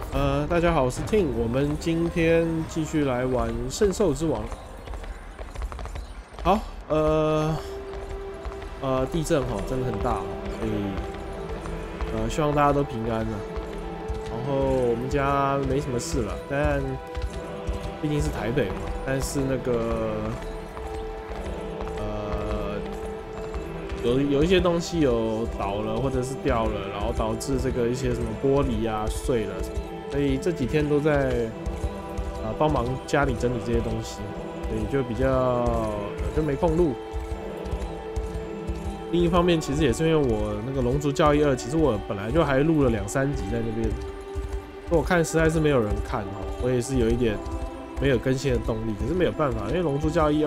大家好，我是 Ting，我们今天继续来玩《圣兽之王》。好，地震哈，真的很大，所以希望大家都平安了。然后我们家没什么事了，但毕竟是台北嘛，但是那个有一些东西有倒了或者是掉了，然后导致这个一些什么玻璃啊碎了什么。所以这几天都在帮忙家里整理这些东西，所以就比较就没空录。另一方面，其实也是因为我那个《龙族教义2》，其实我本来就还录了2-3集在那边，我看实在是没有人看哦，我也是有一点没有更新的动力。可是没有办法，因为《龙族教义2》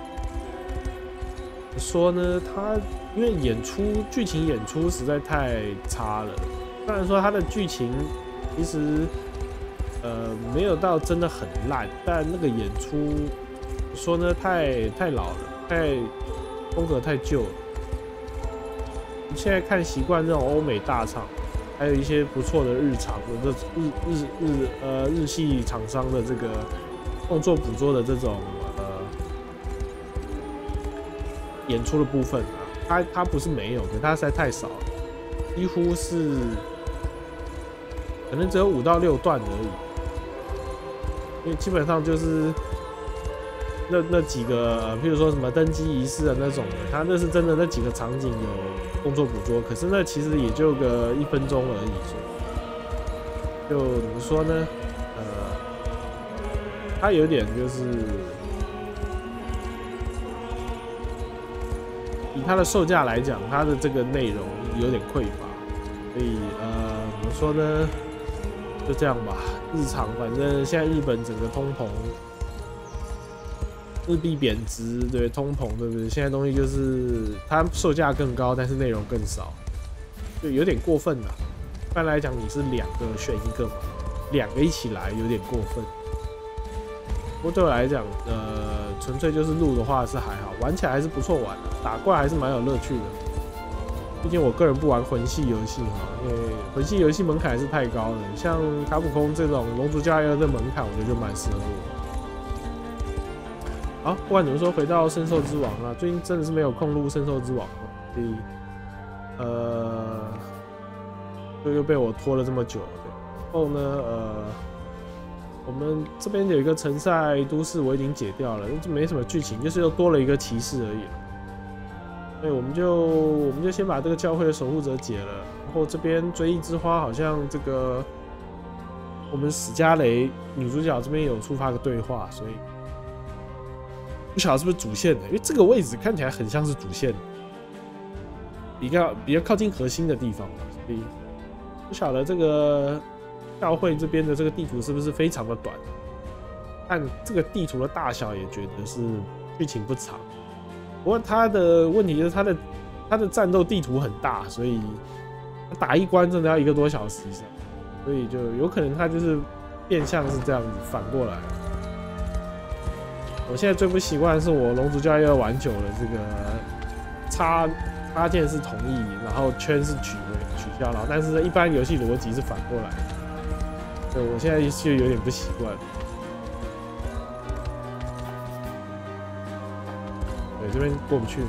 说呢，它因为剧情演出实在太差了。虽然说它的剧情其实没有到真的很烂，但那个演出说呢太老了，风格太旧了。你现在看习惯这种欧美大厂，还有一些不错的日常的日系厂商的这个动作捕捉的这种演出的部分啊，它不是没有，可它实在太少了，几乎是可能只有5到6段而已。因为基本上就是那几个，譬如说什么登基仪式啊那种的，他那是真的那几个场景有动作捕捉，可是那其实也就个1分钟而已，就怎么说呢？它有点就是以它的售价来讲，它的这个内容有点匮乏，所以怎么说呢？就这样吧。日常反正现在日本整个通膨，日币贬值，对通膨，对不对？现在东西就是它售价更高，但是内容更少，就有点过分了。一般来讲，你是2个选1个嘛，2个一起来有点过分。不过对我来讲，纯粹就是录的话是还好，玩起来还是不错玩的，打怪还是蛮有乐趣的。毕竟我个人不玩魂系游戏哈，因为魂系游戏门槛还是太高了。像卡普空这种《龙族教义2》的门槛，我觉得就蛮适合我。好，不管怎么说，回到《圣兽之王》啊，最近真的是没有空录《圣兽之王》，所以就又被我拖了这么久。然后呢，我们这边有一个城塞都市，我已经解掉了，就没什么剧情，就是又多了一个骑士而已。所以我们就先把这个教会的守护者解了，然后这边追忆之花好像这个我们史嘉蕾女主角这边有触发个对话，所以不晓得是不是主线的，因为这个位置看起来很像是主线，比较靠近核心的地方，所以不晓得这个教会这边的这个地图是不是非常的短，但这个地图的大小也觉得是剧情不长。不过它的问题就是它的战斗地图很大，所以打一关真的要1个多小时以上，所以就有可能它就是变相是这样子反过来。我现在最不习惯的是我龙族教义2玩久了，这个插件是同意，然后圈是取消，然后但是一般游戏逻辑是反过来的，所以我现在就有点不习惯。对，这边过不去。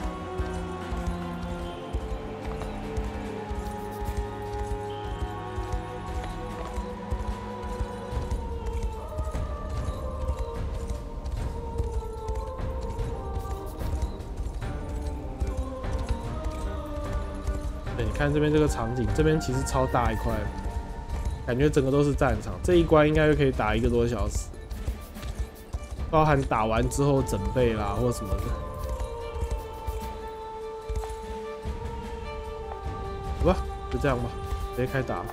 对，你看这边这个场景，这边其实超大一块，感觉整个都是战场。这一关应该就可以打1个多小时。包含打完之后整备啦，或什么的。好吧，就这样吧，直接开打。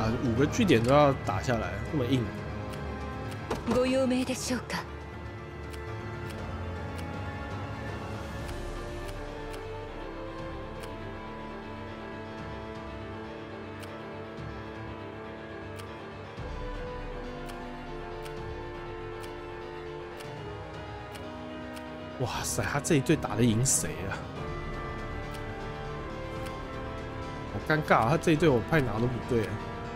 把5个据点都要打下来，这么硬。 ご用命でしょうか。 哇塞，他这一队打得赢谁啊？好尴尬啊！他这一队我派哪都不对啊。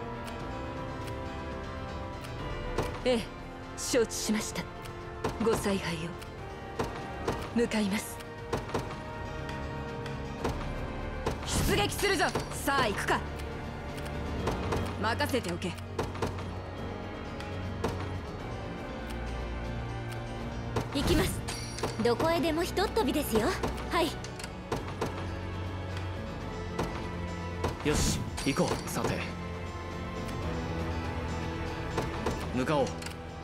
ええ、承知しました。ご采配を。向かいます。出撃するぞ。さあ行くか。任せておけ。行きます。どこへでもひとっ飛びですよ。はい。 よし、行こう。さて向かおう。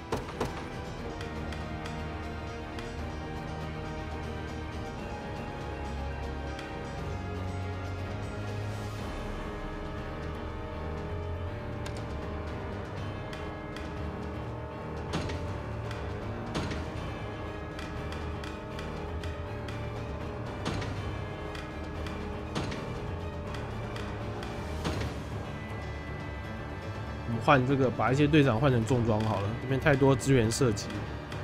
换这个，把一些队长换成重装好了，这边太多资源射击。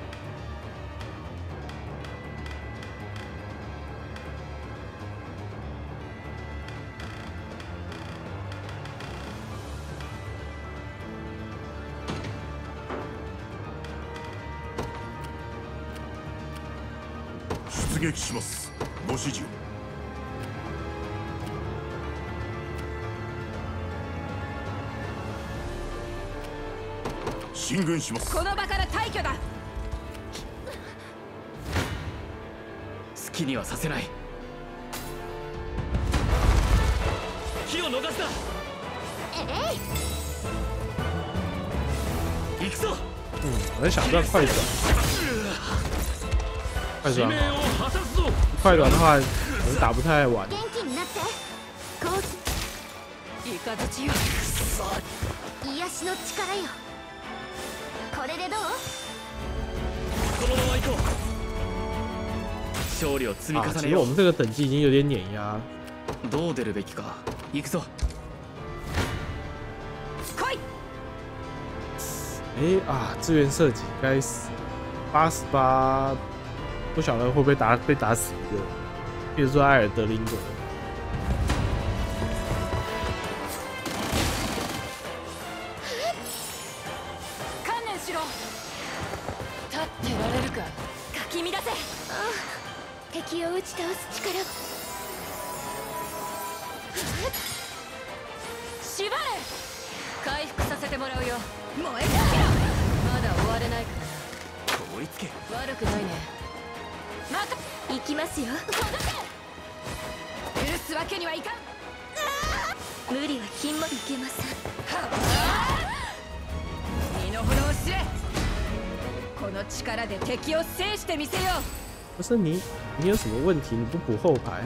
出撃します。ご指示を。進軍します。 この場から退去だ。 好きにはさせない。機を逃すな。行くぞ。 我在想要不要快转？快转好。快转的话，可能打不太完。 癒しの力よ。これでどう？ このまま行こう。勝利を積み重ねよう。 其实我们这个等级已经有点碾压。 どう出るべきか。行くぞ。 来い。 资源射击该死，88，不晓得会不会被打死一个，比如说艾尔德林格。 敵を打ち倒す力。縛れ。回復させてもらうよ。燃え尽きろ。まだ終われないからな。 追いつけ。 悪くないね。また行きますよ。許すわけにはいかん。無理は品もいけません。身の程を知れ。この力で敵を制してみせよう。 不是你有什么问题？你不补后排？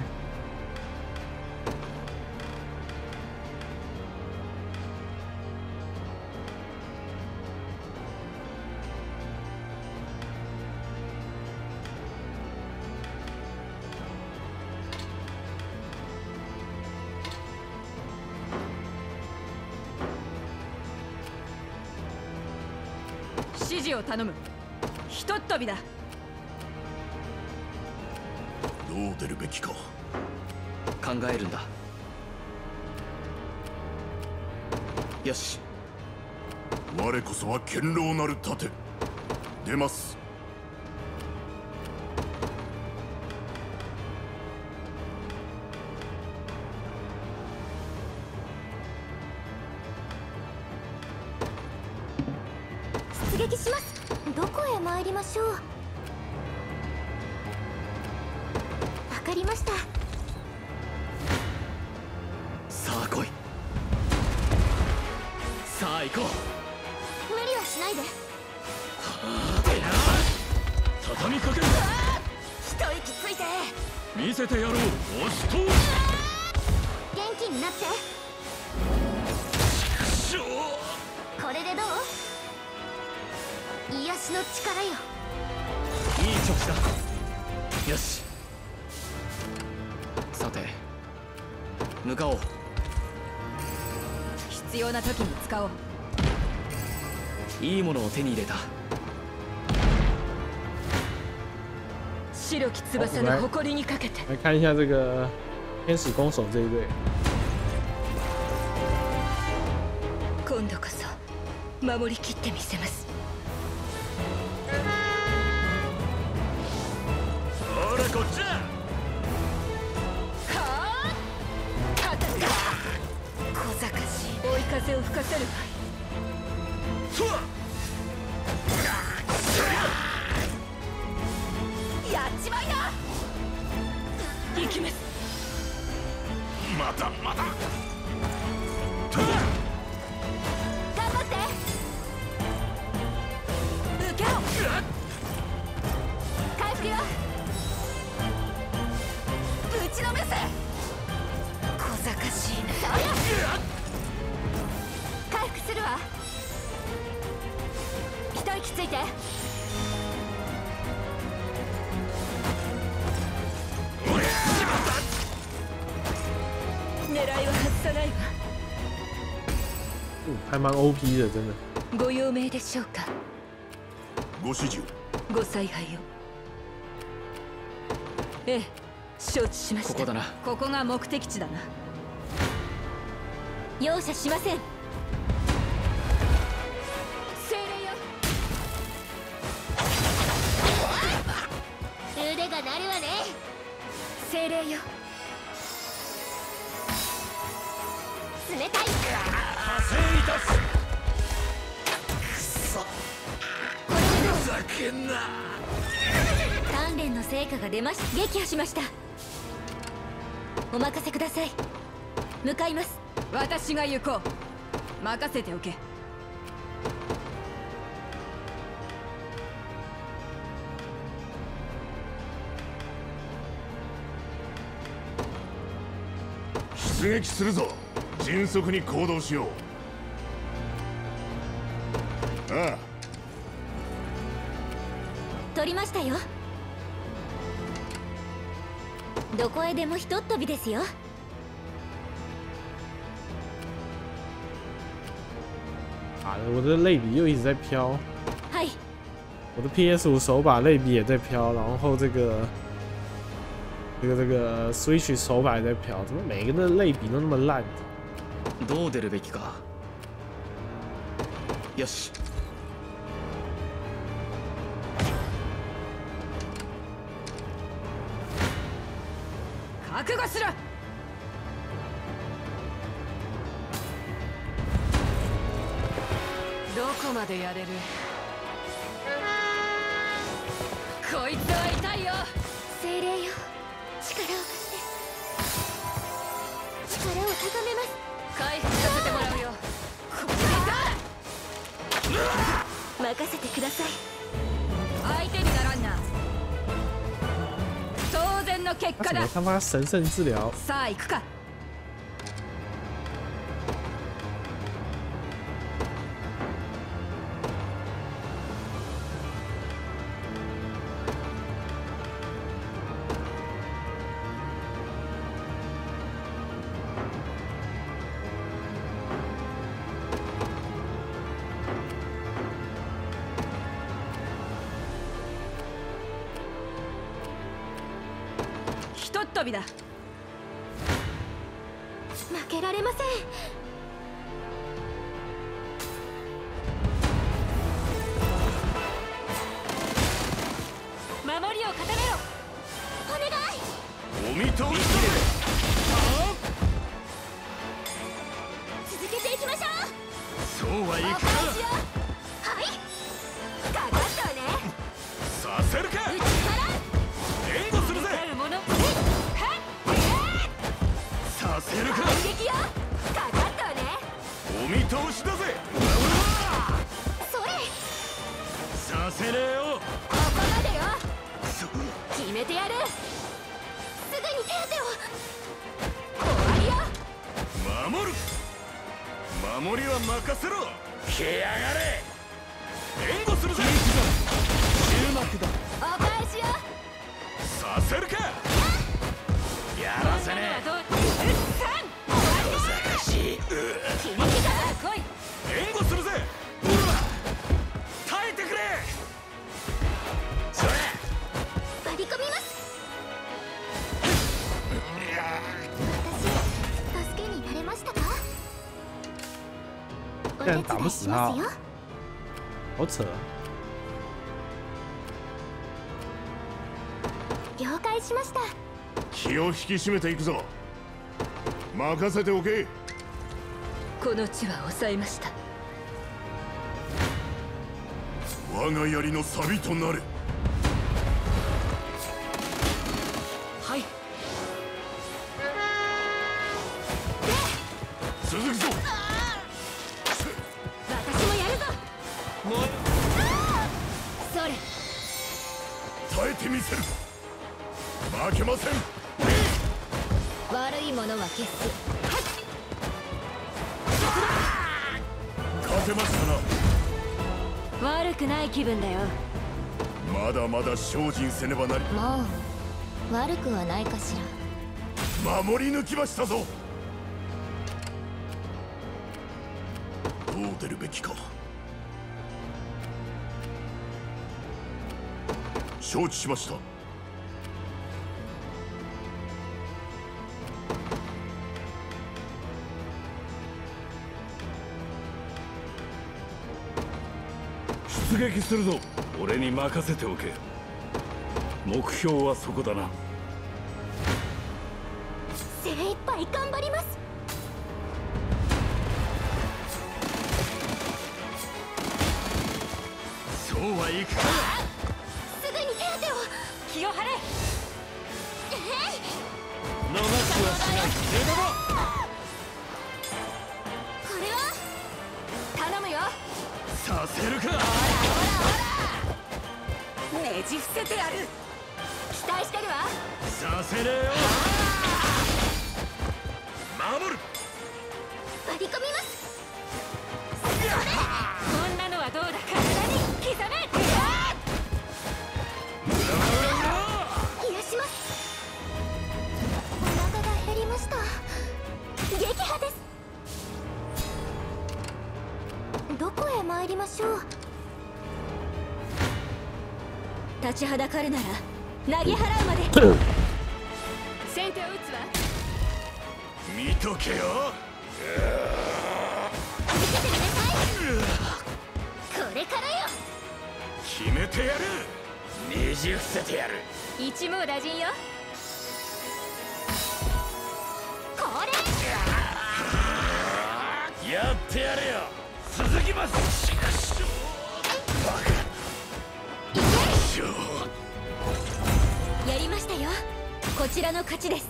指示を頼む。ひとっ飛びだ。 どう出るべきか考えるんだ。よし。 我こそは堅牢なる盾。出ます。 出撃します。どこへ参りましょう。わかりました。 さあ来い。さあ行こう。 無理はしないで。 畳みかける。 一息ついて。 見せてやろう。押し通元気になって。 しょう。 直した。よし、さて向かおう。 必要な時に使おう。 いいものを手に入れた。 白き翼の誇りにかけて。 来看一下这个天使弓手这一队。 今度こそ守りきってみせます。 ほらこっちだ。 はあ、小賢しい。追い風を吹かせるわい。やっちまいな。行きます。 またまた。 頑張って。受けろ。回復よ。ぶちのめせ。小賢しいな。回復するわ。一息ついて。狙いは外さないわ。 还蛮 OP 的，真的。 ご用命でしょうか。 ご指示を。 ご采配を。ええ、承知しました。 ここだな。 ここが目的地だな。容赦しません。精霊よ。腕が鳴るわね。精霊よ。冷たい。 発生いたす。くそ。ふざけんな。 鍛錬の成果が出ました。撃破しました。お任せください。向かいます。私が行こう。任せておけ。 出撃するぞ。迅速に行動しよう。ああ。 取りましたよ。どこへでもひとっ飛びですよ。 啊，我的类比又一直在飘。 はい。 我的 PS5手把类比也在飘，然后这个 Switch 手把也在飘，怎么每个的类比都那么烂？ どう出るべきか。よし。 覚悟する。どこまでやれる。こいつは痛いよ。精霊よ、力を貸して。力を高めます。回復させてもらうよ。これだ。任せてください。相手にならんな。当然の結果だ。 他妈神圣治療。 さあ行くか。ひとっ飛びだ。負けられません。守りを固めろ。お願い。 お見通しだ。 続けていきましょう。 そうはいくか。 はいかかったわね。 させるか。 内から援護するぜ。させるか。 反撃よ。かかったわね。 お見通しだぜ。 それ。 させねえよ。 ここまでよ。決めてやる。すぐに手当てを。終わりよ。 守る。守りは任せろ。来やがれ。援護するぜ。終幕だ。 お返しよ。 させるか。 やらせねえ。 難しい。切り刻んでこい。 援護するぜ。ほら耐えてくれ。それ割り込みます。私助けになれましたか。お手伝いしますよ。 好扯啊！ 了解しました。 気を引き締めていくぞ。任せておけ。 この地は抑えました。 我が槍の錆となれ。 はい。 続くぞ。 私もやるぞ。 もうそれ。 耐えてみせる。負けません。 悪いものは消す。 勝てましたな。 悪くない気分だよ。 まだまだ精進せねばなり。 もう悪くはないかしら。 守り抜きましたぞ。どう出るべきか。承知しました。 出撃するぞ。俺に任せておけ。目標はそこだな。 精一杯頑張ります。 そうはいくか。 すぐに手当てを。気を張れ。 逃すはしない。出ども。 これは頼むよ。 させるか。 ねじ伏せてやる。期待してるわ。 させねえよ。守る。 割り込みます。こんなのはどうだ。体に刻め。癒します。お腹が減りました。撃破です。どこへ参りましょう。立ちはだかるなら投げ払うまで。先手を打つわ。 見とけよ。 受けてみなさい。これからよ。 決めてやる。ねじ伏せてやる。 一網打尽よ。これ。 やってやれよ。続きます。しかしバカ。 やりましたよ。こちらの勝ちです。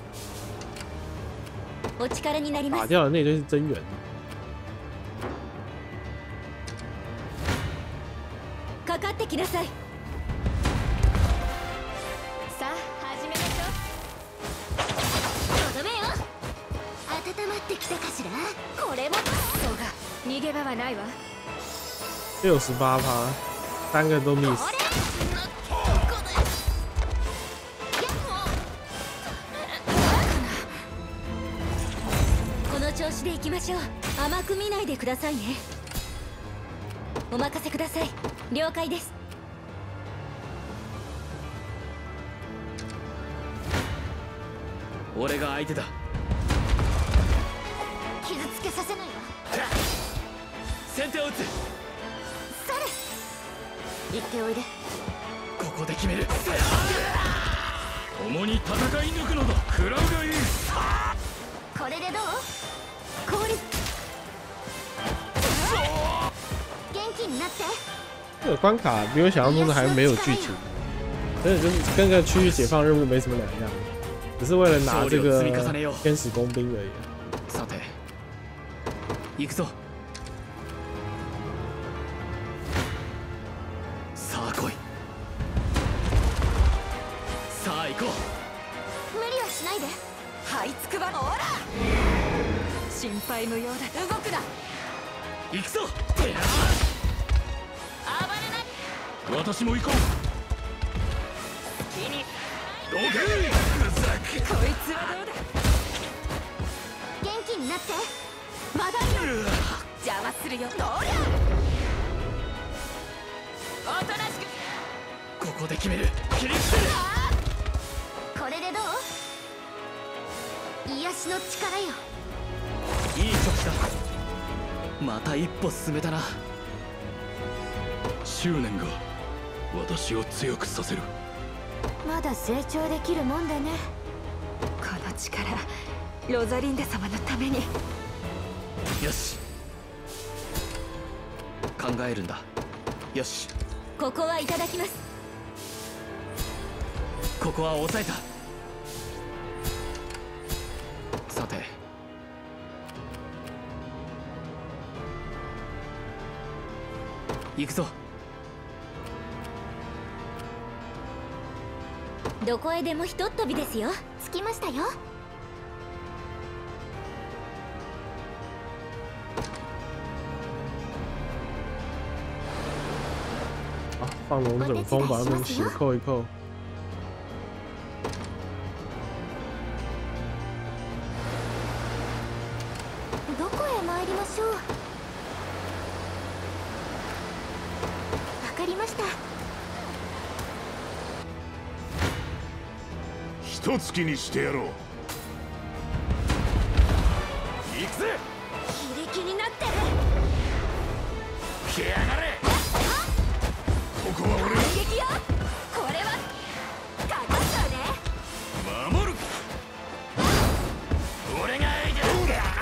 お力になりま打す。 掉的那堆是真源。 かかってきなさい。さあ始めましょう。とどめよ。温まってきたかしら。これもそうか。逃げ場はないわ。 68%，三个都 miss。 この調子でいきましょう。甘く見ないでくださいね。お任せください。了解です。 俺が相手だ。 傷つけさせないわ。 先手を打つ。 それ。行っておいで。 ここで決める。 共に戦い抜くのだ。食らうがいい。 これでどう？氷。元気になって。 这个关卡比我想象中的还没有剧情，真的就是跟个区域解放任务没什么两样，只是为了拿这个天使工兵而已。 さて、行くぞ。さあ来い。さあ行こう。 無理はしないで。這いつくばほら。心配無用だ。動くな。 行くぞ。 暴れない。 私も行こう。 どけ。 こいつはどうだ。元気になってまだよ。邪魔するよ。どりゃおとなしく。 ここで決める。切り捨てる。 これでどう。癒しの力よ。 いい時だ。また一歩進めたな。 執念が私を強くさせる。 まだ成長できるもんだね。この力ロザリンダ様のために。 よし、考えるんだ。よし、 ここはいただきます。 ここは抑えた。さて、行くぞ。 どこへでもひとっ飛びですよ。着きましたよ。 啊，放龙整风，把他们血扣一扣。 どこへ参りましょう。わかりました。 一月にしてやろう。 行くぜ。 非力になってる。 来やがれ。 ここは俺反撃よ。これはかかったね。 守る。俺が相手だ。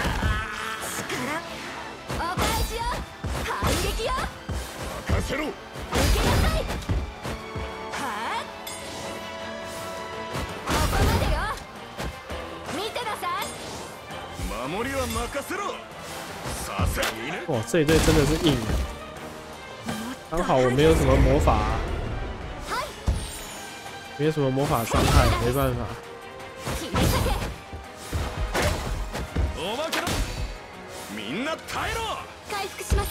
お返しよ。反撃よ。 任せろ。 受けなさい。はあ、ここまでよ。見てなさい。 守りは任せろ。させにね。 哇，这一队真的是硬的。刚好我没有什么魔法、没有什么魔法伤害，没办法。 切り裂け。 おまけだ。みんな耐えろ。 回復します。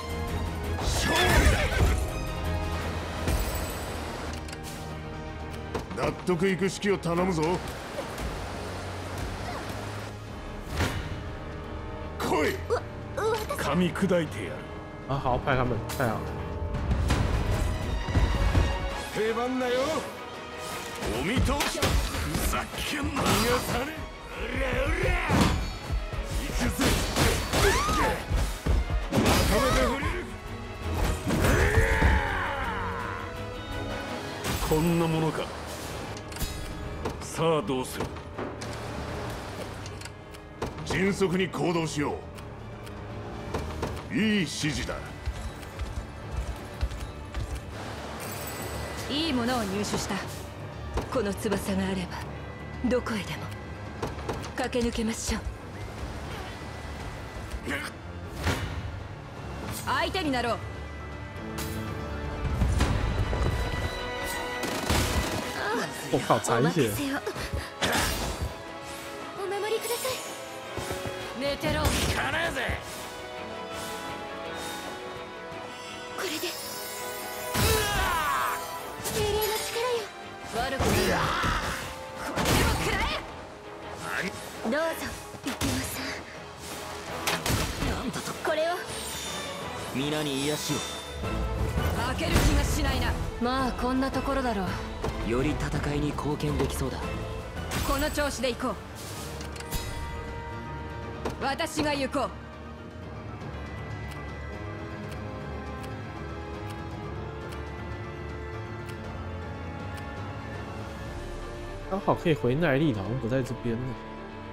納得いく式を頼むぞ。来い。 噛み砕いてやる。 啊，好，派他们，太好了。 手番だよ。お見通し。ふざけんな。逃がさね。うらうら。行くぜ。まとめて振れる。こんなものか。さあどうする。 迅速に行動しよう。いい指示だ。 いいものを入手した。この翼があればどこへでも駆け抜けましょう。相手になろう。 我靠，残血！ お守りください。寝てろ。 聞かねえぜ。 これで精霊の力よ。悪くない。これを食らえ。どうぞイケマさん。なんだと。これを皆に癒しを。 負ける気がしないな。まあこんなところだろう。 より戦いに貢献できそうだ。 この調子で行こう。私が行こう。 刚好可以回耐力，好像不在这边呢。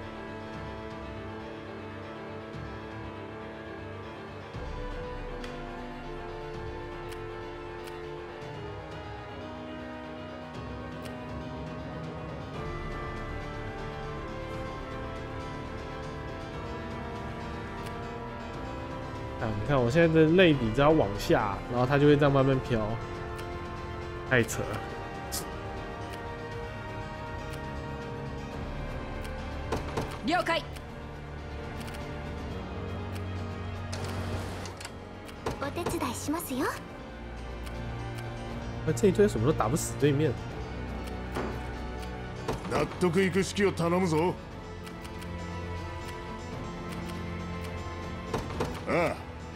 啊，你看我现在的类比只要往下，然后它就会这样慢慢飘，太扯了。 了解。お手伝いしますよ。 那这一堆什么都打不死对面。 納得いく式を頼むぞ。ああ。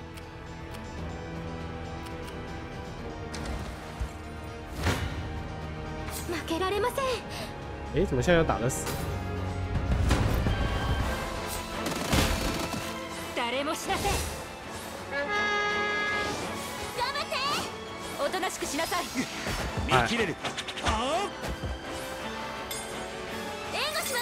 負けられません。 哎，怎么现在又打得死？ 誰も死なせん。頑張って。おとなしくしなさい。 見切れる。あ援護します。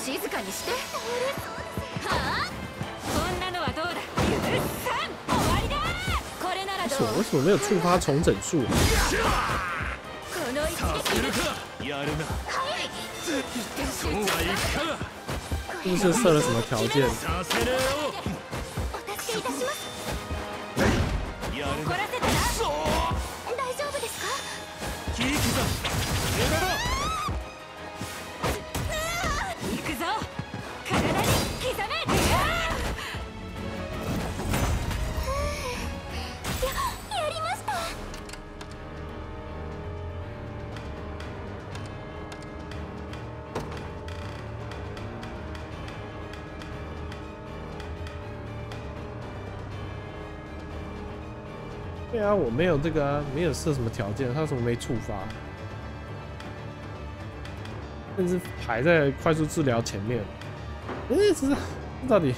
静かにして。はあ。こんなのはどうだ。終わりだ。これならどう？ 为什么没有触发重整术？ この一撃。 やるな。そうはいくか。 是不是设了什么条件？ させるよ。 お助けいたします。 やるな。 怒らせたら。大丈夫ですか？ 切り刻む。無駄だ。 行くぞ。体に刻め。やりました。 对啊，我没有这个啊，没有设什么条件，他为什么没触发？甚至排在快速治疗前面。哎，这到底？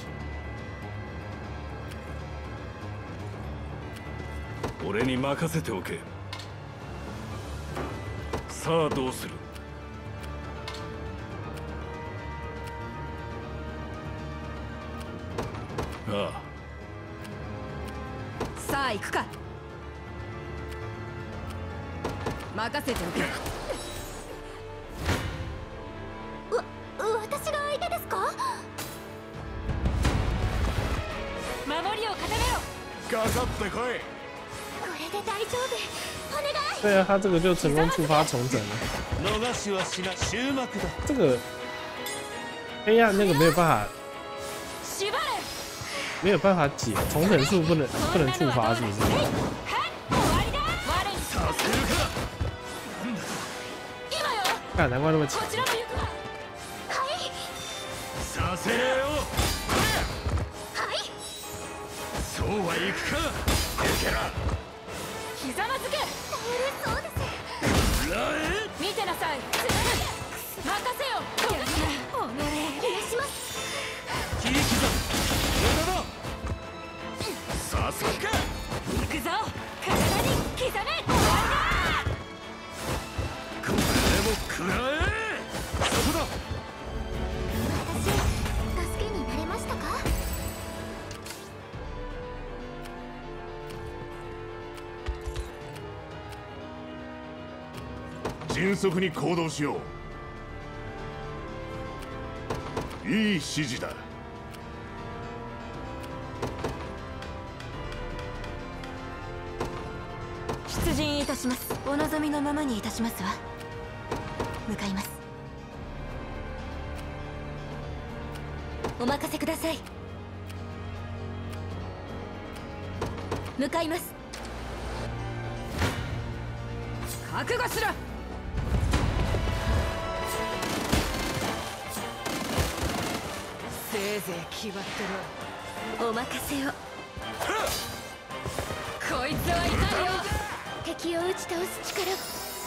俺に任せておけ。さあどうする？ああ。 さあ行くか。任せておけ。私が相手ですか？守りを固めろ。 かかってこい。 これで大丈夫。お願い。 对啊，他这个就成功触发重整了。 逃しはしない。終幕だ。 这个黑暗那个没有办法， 縛れ。 没有办法解重整术不能触发，是不是？ 終わりだ。我にさせるか。 今よ。 看难怪那么强こ。ちらも行くわ。はい。 させるよ。 はい。 そうはいくか。抜けら。 ひざまずけ。そうです。見てなさい。任せよ。お願いします。 切り刻む。無駄だ。させるか。 行くぞ。体に刻め。終わりだ。 これも食らえ。そこだ。 私、助けになれましたか？ 迅速に行動しよう。いい指示だ。 出陣いたします。お望みのままにいたしますわ。向かいます。お任せください。向かいます。覚悟しろ。せいぜい気張ってろ。お任せを。こいつはいかんよ。敵を打ち倒す力。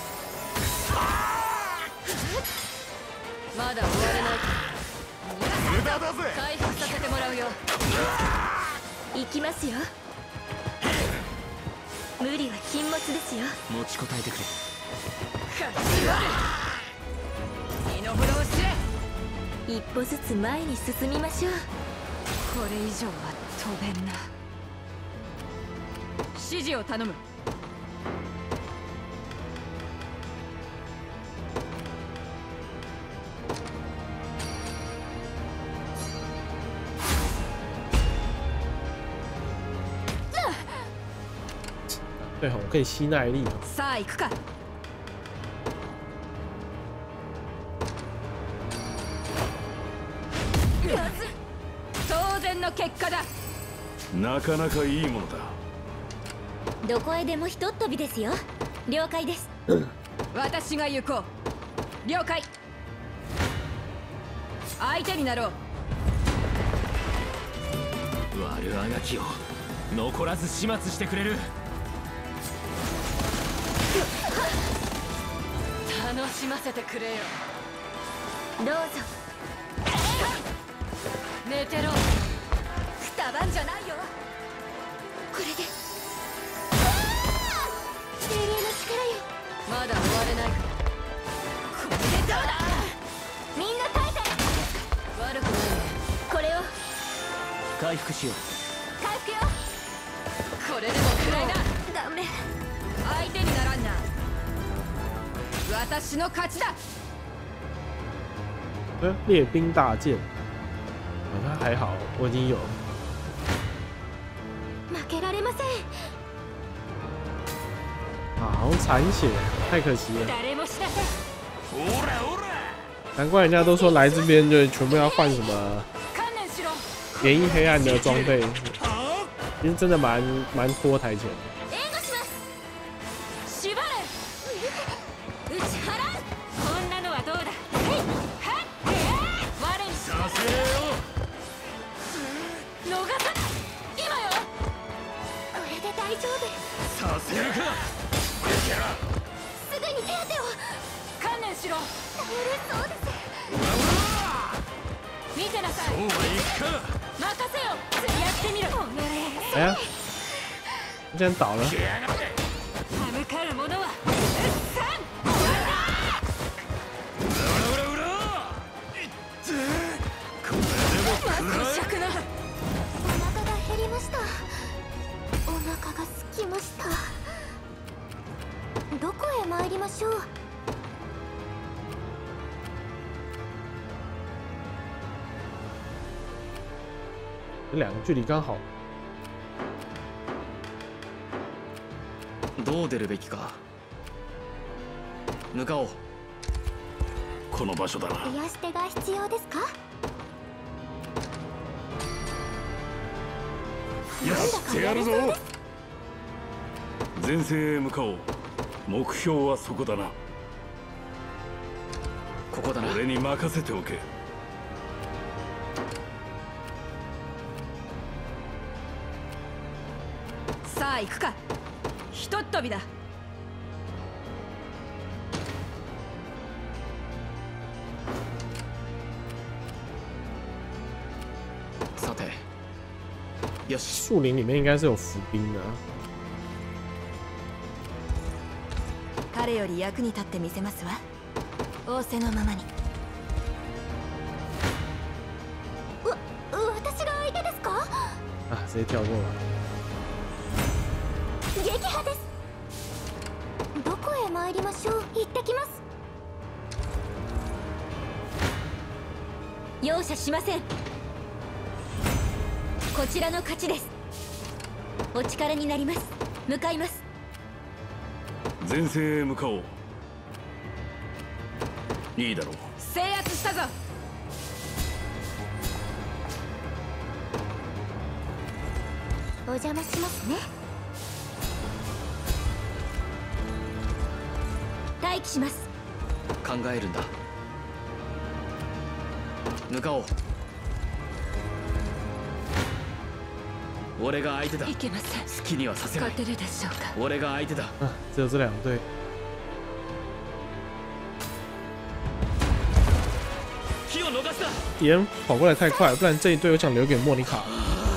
まだ終われない。 無駄だぜ。 回復させてもらうよ。行きますよ。無理は禁物ですよ。 持ちこたえてくれ。 身の程を知れ。一歩ずつ前に進みましょう。これ以上は飛べんな。指示を頼む。 对吼，可以吸耐力。 さあ行くか。当然の結果だ。 なかなかいいものだ。 どこへでもひとっ飛びですよ。了解です。私が行こう。 了解。相手になろう。 悪あがきを残らず始末してくれる。 楽しませてくれよ。どうぞ。寝てろ。くたばんじゃないよ。これで精霊の力よ。まだ終われない。これでどうだ。みんな耐えて。悪くないね。これを回復しよう。 回復よ。これでもくらいだ。ダメ。相手にならんな。私の勝ちだ。 列兵大剑，他还好，我已经有。 負けられません。 啊，好像残血，太可惜了。 誰も知らせ。 オラオラ。 难怪人家都说来这边就全部要换什么観念しろ。 演绎黑暗的装备，其实真的蛮拖台前的。 援護します。縛れ。打ち払う。こんなのはどうだ。我にさせよ。 逃さない。今よ。これで大丈夫。 させるか。 すぐに手当てを。観念しろ。倒れそうです。見てなさい。 そうはいくか。 任せよ。やってみろ。 哎呀，竟然倒了！ 来やがって。 歯向かう者はうっさん。 うらうらうら。いってこれでもくらえ。 尺な。 お腹が減りました。お腹が空きました。どこへ参りましょう。 这两个距离刚好。 どう出るべきか。向かおう。この場所だな。 癒し手が必要ですか。 やってやるぞ。 前線へ向かおう。目標はそこだな。 ここだな。 俺に任せておけ。 さあ行くか。ひとっ飛びだ。 さて、よし。 树林里面应该是有伏兵的。 彼より役に立ってみせますわ。仰せのままに。 私が相手ですか。 啊，直接跳过了。 撃破です。どこへ参りましょう。行ってきます。 容赦しません。こちらの勝ちです。お力になります。向かいます。 前線へ向かおう。いいだろう。 制圧したぞ。 お邪魔しますね。 待機します。 考えるんだ。向かおう。俺が相手だ。 いけません。 好きにはさせない。 勝てるでしょうか。 俺が相手だ。 啊，只有这两队。 火を逃した。 敌人跑过来太快，不然这一队我想留给莫妮卡。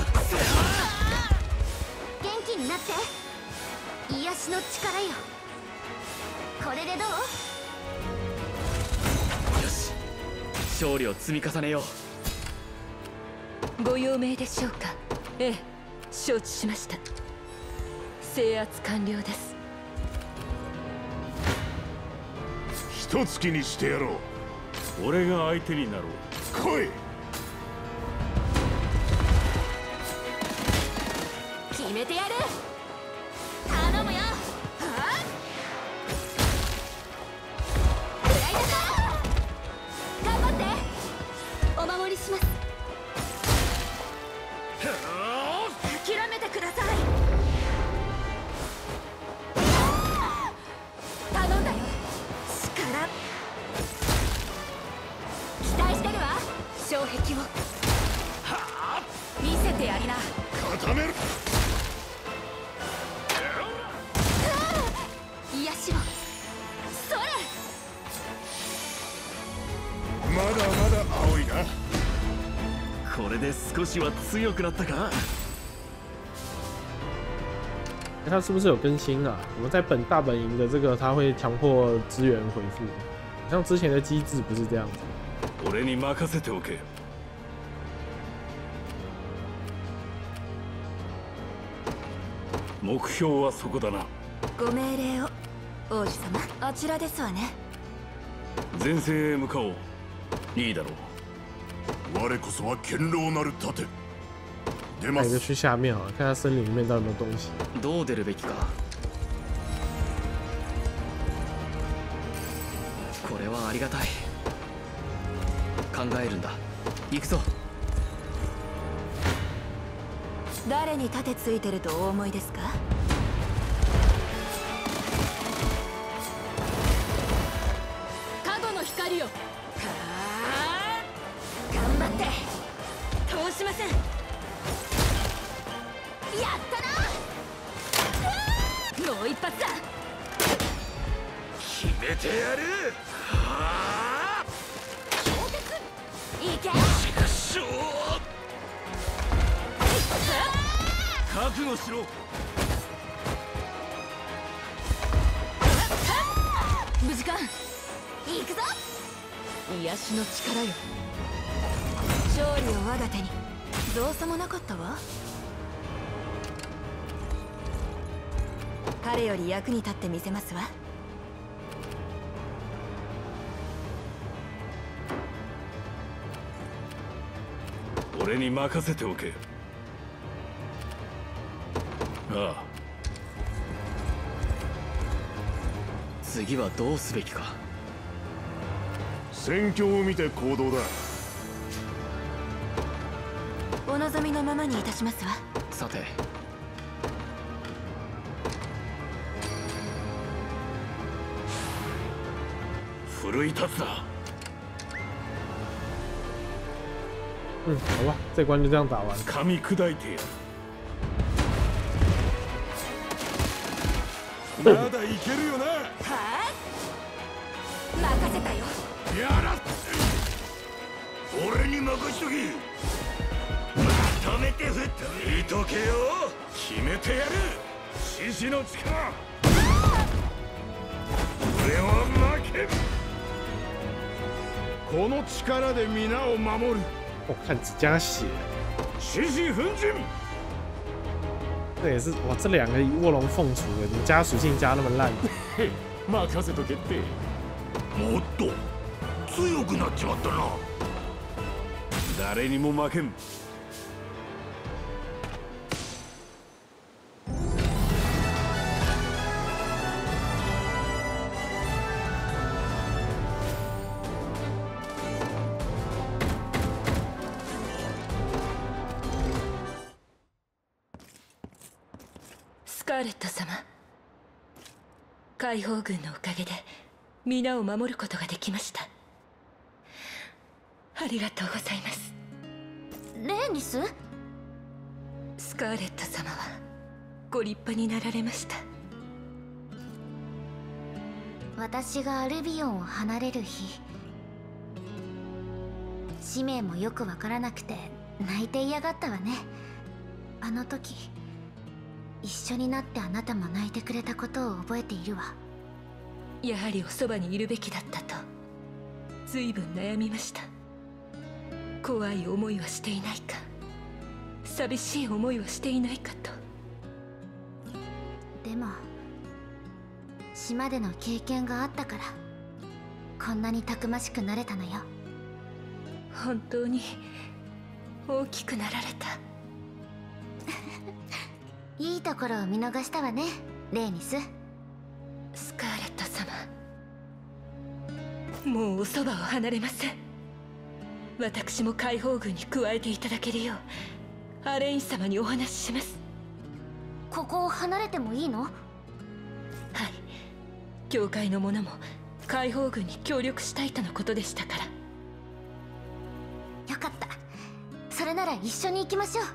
元気になって。癒しの力よ。これでどう。 よし。勝利を積み重ねよう。 ご用命でしょうか。ええ、承知しました。制圧完了です。 一月にしてやろう。 俺が相手になろう。 来い。 決めてやる。頼むよ。食らいなさい。頑張って。お守りします。諦めてください。頼んだよ。力壁を見せてやりな。 固める。 癒しをそれ。 まだまだ青いな。 これで少しは強くなったか。 它是不是有更新啊？我们在大本营的这个，它会强迫资源回复，像之前的机制不是这样子。 俺に任せておけ。目標はそこだな。 ご命令を王子様。あちらですわね。 前線へ向かおう。いいだろう。 我こそは堅牢なる盾。出ま。 那就去下面好了，看下森林里面到底有没有东西。 どう出るべきか。これはありがたい。考えるんだ。行くぞ。 誰に盾ついてるとお思いですか。加護の光を。はあ、頑張って通しません。やったな。もう一発だ。 決めてやる。はあ、 いけ。 しかしょう。覚悟しろ。 無事か。行くぞ。癒しの力よ。勝利を我が手に。造作もなかったわ。彼より役に立ってみせますわ。 俺に任せておけ。ああ。 次はどうすべきか。 戦況を見て行動だ。 お望みのままにいたしますわ。 さて。 奮い立つな。 好吧，这关就这样打完。 噛み砕いてやる。 まだいけるよな。 はあ、任せたよ。 やらっ。俺に任しとけ。まとめて振って見とけよ。決めてやる。獅子の力。俺は負けん。 この力で皆を守る。 我看只加血， 獅子奮進。 这也是哇，这两个卧龙凤雏的，怎么加属性加那么烂？ へ、任せとけって。 もっと強くなっちまったな。誰にも負けん。 スカーレット様、解放軍のおかげで皆を守ることができました。ありがとうございます。 レーニス？ スカーレット様はご立派になられました。 私がアルビオンを離れる日、使命もよくわからなくて泣いて嫌がったわね。あの時一緒になってあなたも泣いてくれたことを覚えているわ。 やはりおそばにいるべきだったと随分悩みました。怖い思いはしていないか、寂しい思いはしていないかと。 でも島での経験があったからこんなにたくましくなれたのよ。 本当に大きくなられた。 いいところを見逃したわね、レーニス。 スカーレット様、もうおそばを離れません。私も解放軍に加えていただけるようアレイン様にお話しします。 ここを離れてもいいの？ はい、教会の者も解放軍に協力したいとのことでしたから。 よかった。 れなら一緒に行きましょう。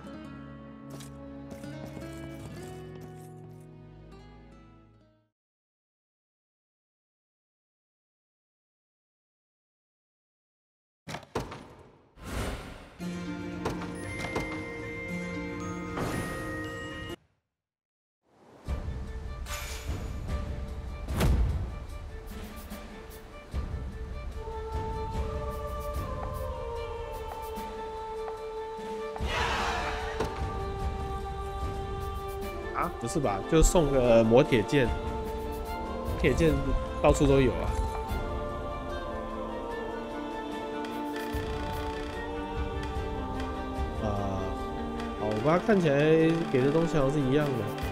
啊，不是吧？就送个磨铁剑，磨铁剑到处都有啊。好吧，看起来给的东西好像是一样的。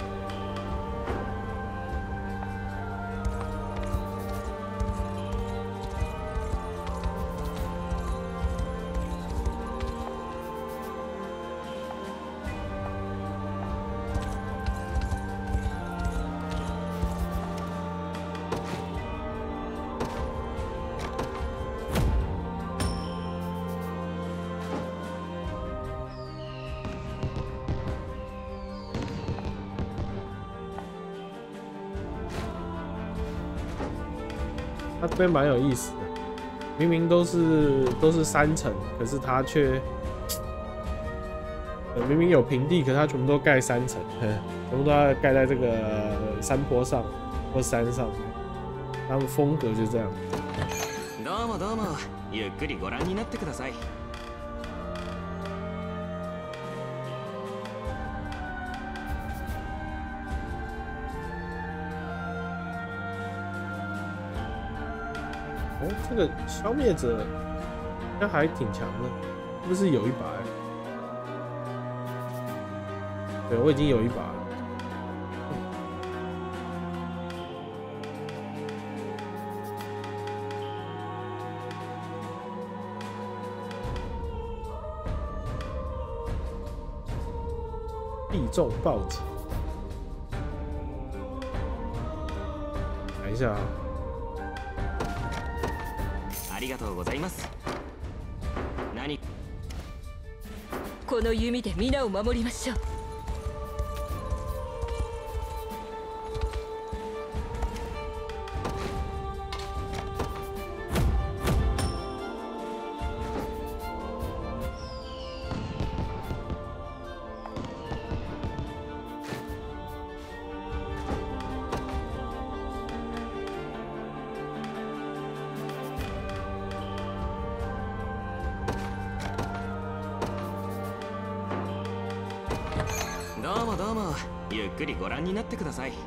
它这边蛮有意思的，明明都是3层，可是它却，明明有平地，可是它全部都盖3层，全部都要盖在这个山坡上或山上，他们风格就这样。 どうもどうも、ゆっくりご覧になってください。 哦，这个消灭者应该还挺强的，是不是有一把？对，我已经有一把了。必中暴击，来一下啊！ ありがとうございます。何？ この弓で皆を守りましょう。 どうもどうも、ゆっくりご覧になってください。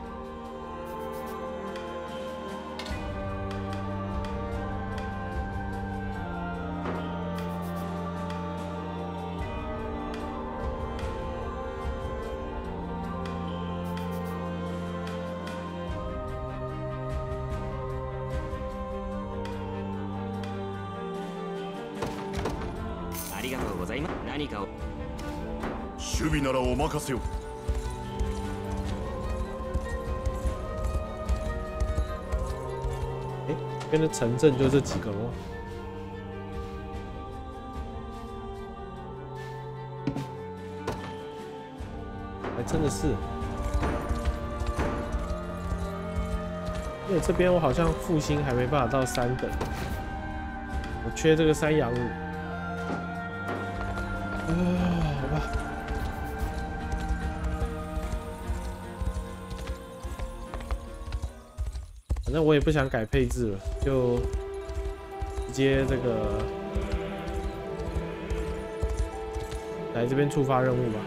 ありがとうございます。何かを。 守備ならお任せよ。 哎，这边的城镇就这几个吗？还真的是。因为这边我好像复兴还没办法到3等，我缺这个山羊乳。好吧。反正我也不想改配置了，就直接这个来这边触发任务吧。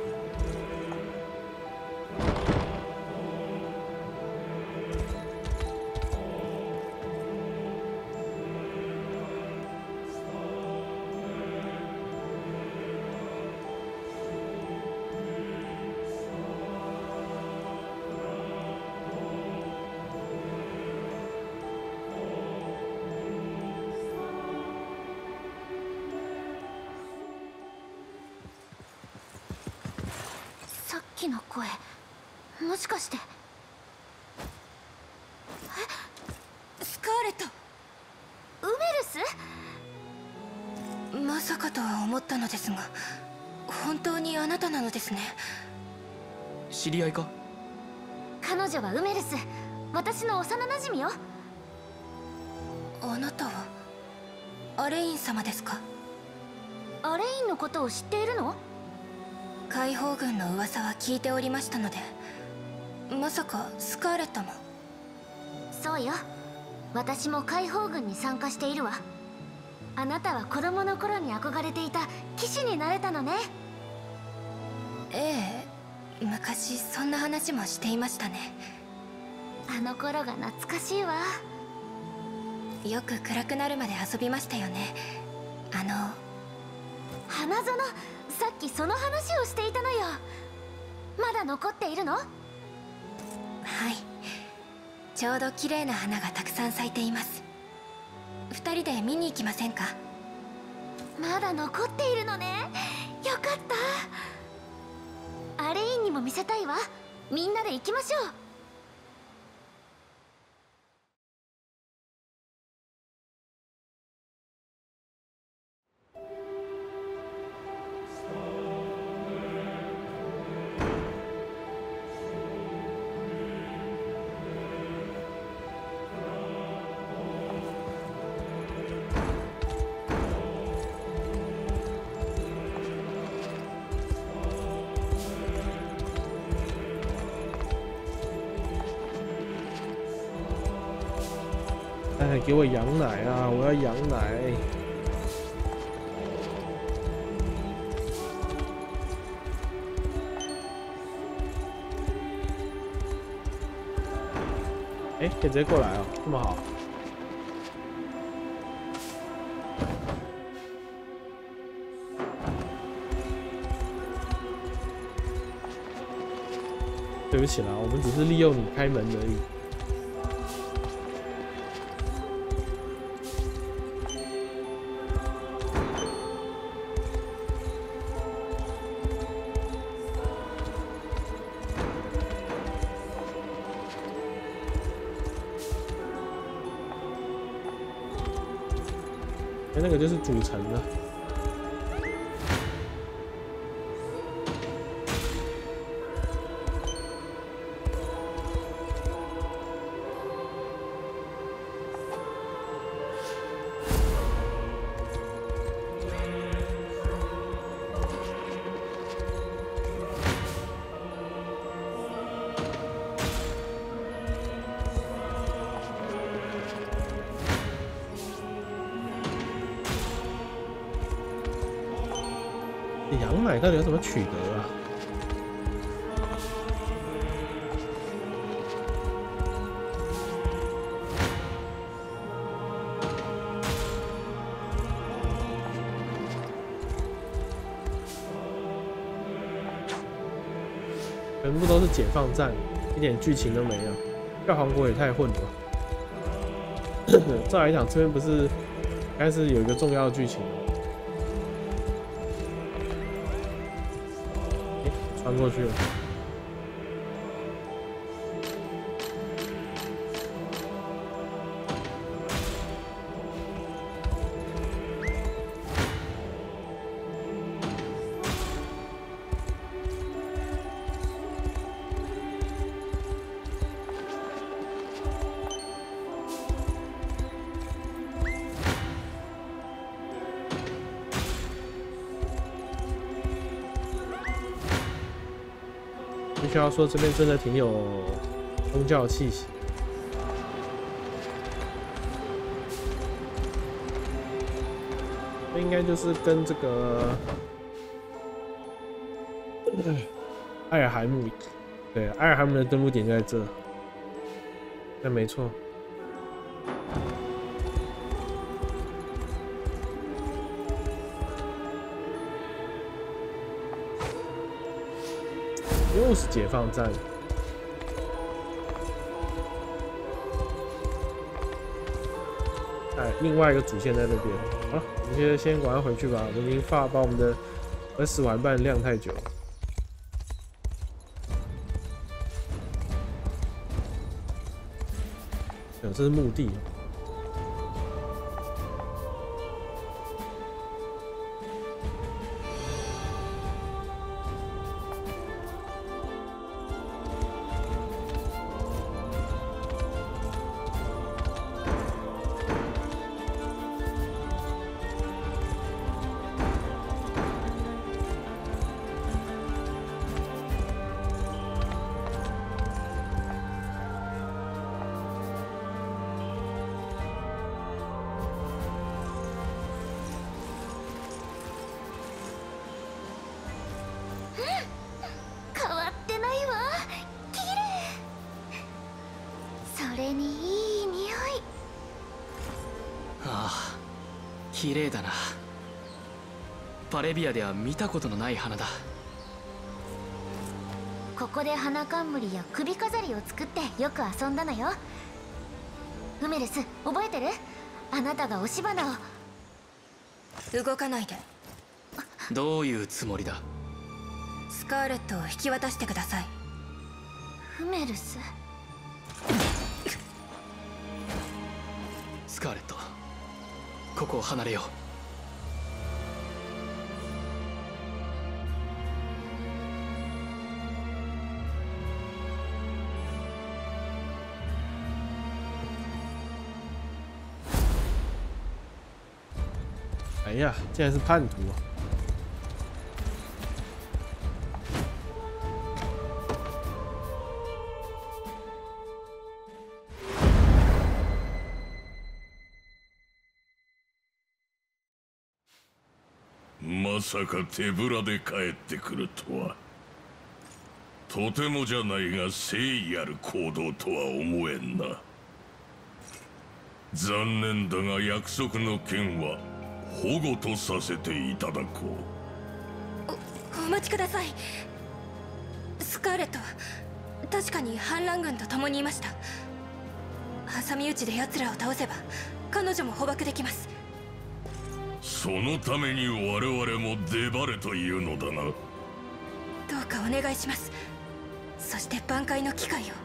さっきの声、もしかして。 スカーレット、 ウメルス？ まさかとは思ったのですが、本当にあなたなのですね。 知り合いか？ 彼女はウメルス、私の幼なじみよ。あなたはアレイン様ですか？アレインのことを知っているの？解放軍の噂は聞いておりましたので。まさかスカーレットも？そうよ、私も解放軍に参加しているわ。あなたは子供の頃に憧れていた騎士になれたのね。ええ、昔そんな話もしていましたね。あの頃が懐かしいわ。よく暗くなるまで遊びましたよね。花園、さっきその話をしていたのよ。まだ残っているの？はい、ちょうど綺麗な花がたくさん咲いています。2人で見に行きませんか？まだ残っているのね。よかった。アレインにも見せたいわ。みんなで行きましょう。 哎，给我羊奶啊！我要羊奶。哎，可以直接过来哦，这么好。对不起啦，我们只是利用你开门而已。那个就是主城了。羊奶到底要怎么取得啊？全部都是解放战，一点剧情都没有。票皇国也太混了吧！照来讲，这边不是应该是有一个重要的剧情吗？穿过去了。必须要说，这边真的挺有宗教气息。这应该就是跟这个艾尔海姆，对，艾尔海姆的登陆点就在这，那没错。又是解放战，哎，另外一个主线在那边。好了，我们现在先赶快回去吧，我们已经把我们的20玩伴晾太久了。这是墓地。 変わってないわ。綺麗。それにいい匂い。 ああ、綺麗だな。パレビアでは見たことのない花だ。 ここで花冠や首飾りを作ってよく遊んだのよ。フメルス、覚えてる？あなたが押し花を。 動かないで。 どういうつもりだ？ スカーレットを引き渡してください。 フメルス。 スカーレット、ここを離れよう。 哎呀，竟然是叛徒啊！ まさか手ぶらで帰ってくるとは。とてもじゃないが誠意ある行動とは思えんな。残念だが約束の件は保護とさせていただこお待ちください。スカーレット、確かに反乱軍と共にいました。挟み撃ちで奴らを倒せば彼女も捕獲できます。 そのために我々も出張れというのだな。 どうかお願いします。そして挽回の機会を。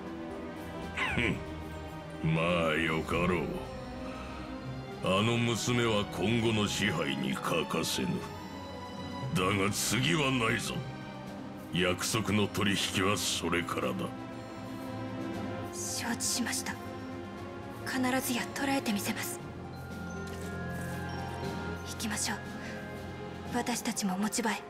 まあよかろう。あの娘は今後の支配に欠かせぬ。だが次はないぞ。約束の取引はそれからだ。 承知しました。必ずや捕らえてみせます。行きましょう。私たちも持ち場へ。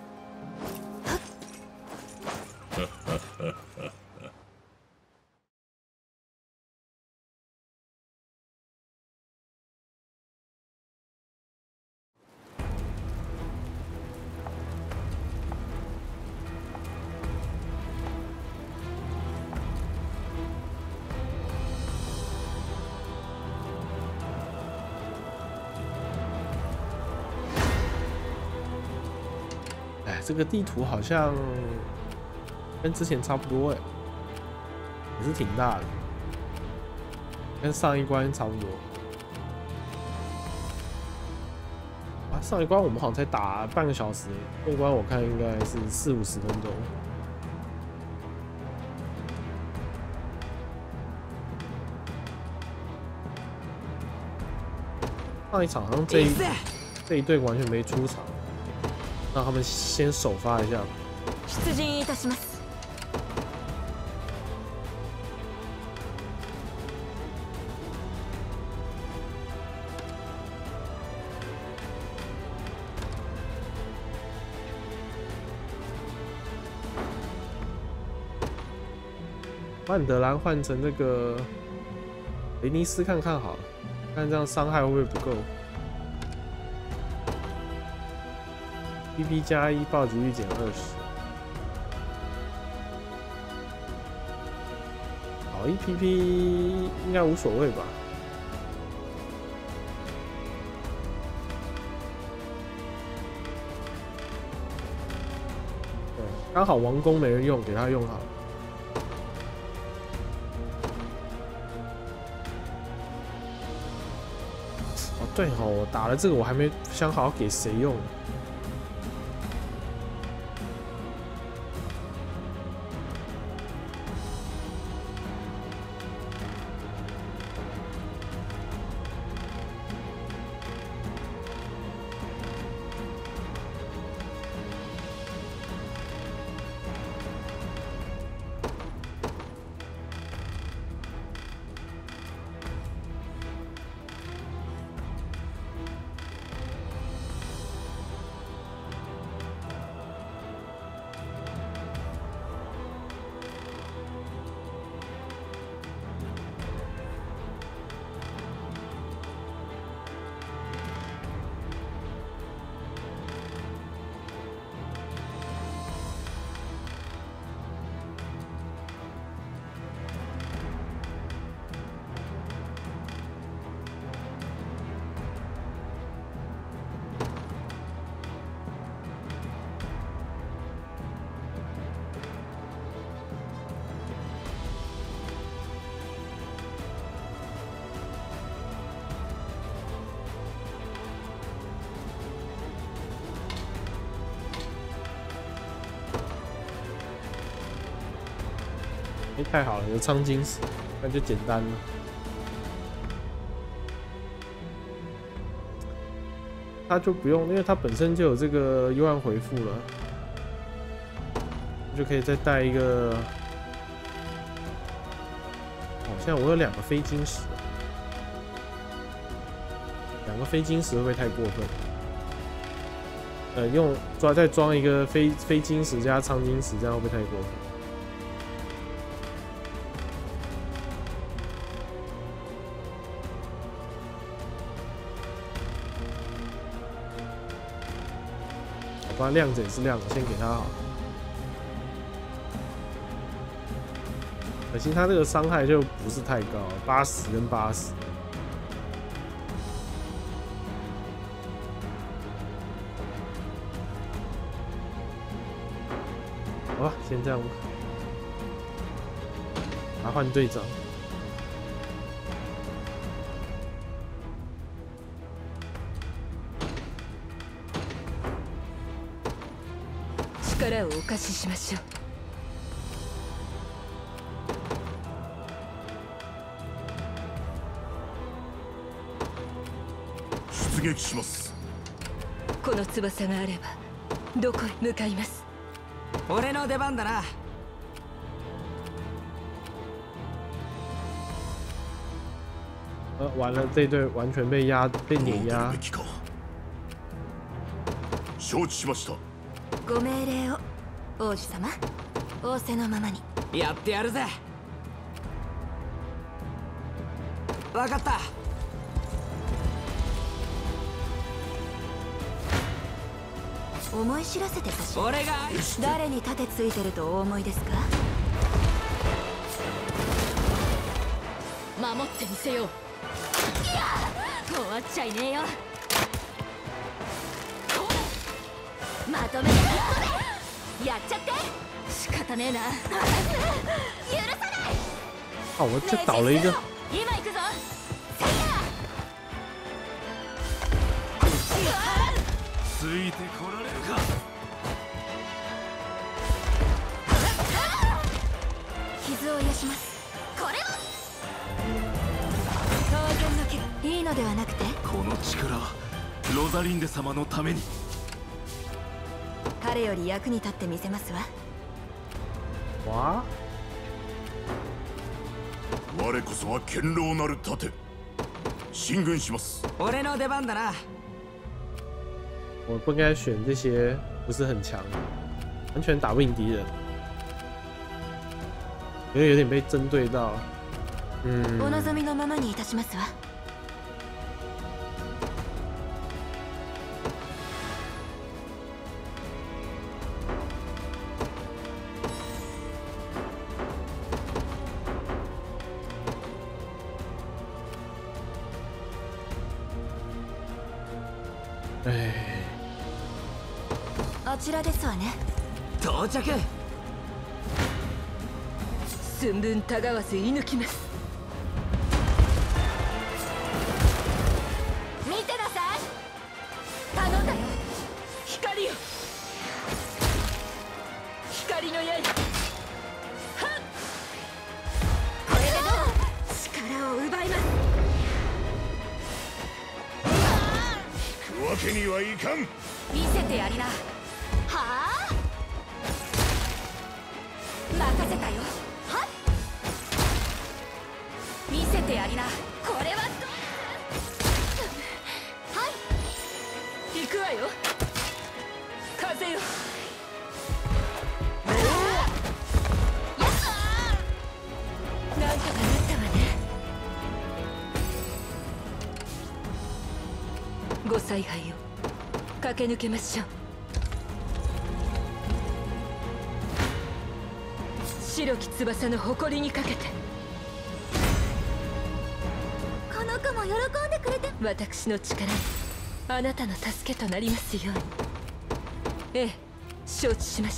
这个地图好像跟之前差不多哎，也是挺大的，跟上一关差不多。啊，上一关我们好像才打半个小时，这一关我看应该是40-50分钟。上一场好像这一队完全没出场。让他们先首发一下。 出陣いたします。 曼德兰换成那个雷尼斯看看好了，看这样伤害会不会不够。PP 加1，暴击率减20。好，1 PP 应该无所谓吧？对，刚好王宫没人用，给他用好了。哦，对哦，我打了这个，我还没想好要给谁用。 哎，太好了，有苍金石，那就简单了。他就不用，因为他本身就有这个幽暗回复了，就可以再带一个。哦，现在我有2个非金石，2个非金石会不会太过分？再装一个非金石加苍金石，这样会不会太过分？好吧，亮着也是亮着，先给他好了。可惜他这个伤害就不是太高，80跟80。好吧，先这样吧。来换队长。 力をお貸ししましょう。 出撃します。 この翼があればどこへ向かいます。 俺の出番だな。 完了，这一队完全被碾压。 承知しました。 ご命令を、王子様。仰せのままに。 やってやるぜ。わかった。 思い知らせて差し俺が誰に盾ついてるとお思いですか。 守ってみせよう。終わっちゃいねえよ。 まとめてやっちゃって仕方ねえな。 許さない。 哦，我就倒了一个。 今行くぞ。 ついてこられるか。 傷を癒します。これは当然のけいいのではなくて、 この力はロザリンデ様のために。 彼より役に立ってみせますわ。 哇！ 我こそは堅牢なる盾。進軍します。 俺の出番だな。 我不应该选这些不是很强的，完全打不赢敌人，因为有点被针对到。 お望みのままにいたしますわ。あちらですわね。 到着。 寸分たがわず射抜きます。 見てなさい。頼んだよ。 光よ、光の刃。はっ、 これでどう。力を奪います。 引くわけにはいかん。 見せてやりな。はあ、任せたよ。はっ、見せてやりな。これははい、 行くわよ。風よ。なんとかなったわね。ご采配を駆け抜けましょう。白き翼の誇りにかけて。 この子も喜んでくれて。 私の力があなたの助けとなりますように。ええ、承知しました。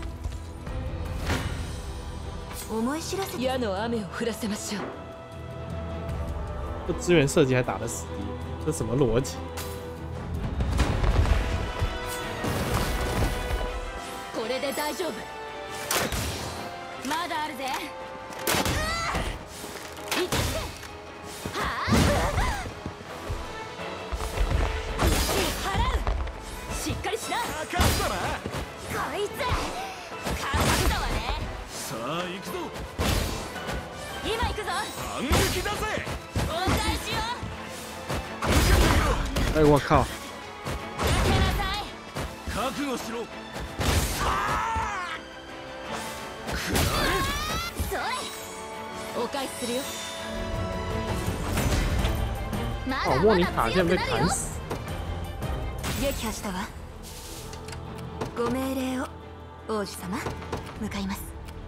思い知らせて。 矢の雨を降らせましょう。 这资源射击还打得死敌，这什么逻辑？ これで大丈夫。 まだがあるぜ。いてって。はあ。払う。しっかりしな。 かかったな。 こいつかかったわね。 さあ行くぞ。 今行くぞ。 反撃だぜ。 お返しよ。 哎，我靠！ 受けなさい。 覚悟しろ。 それ。お返しするよ。まだ哦，莫妮卡竟然被砍死！ 撃破したわ。ご命令を王子様向かいます。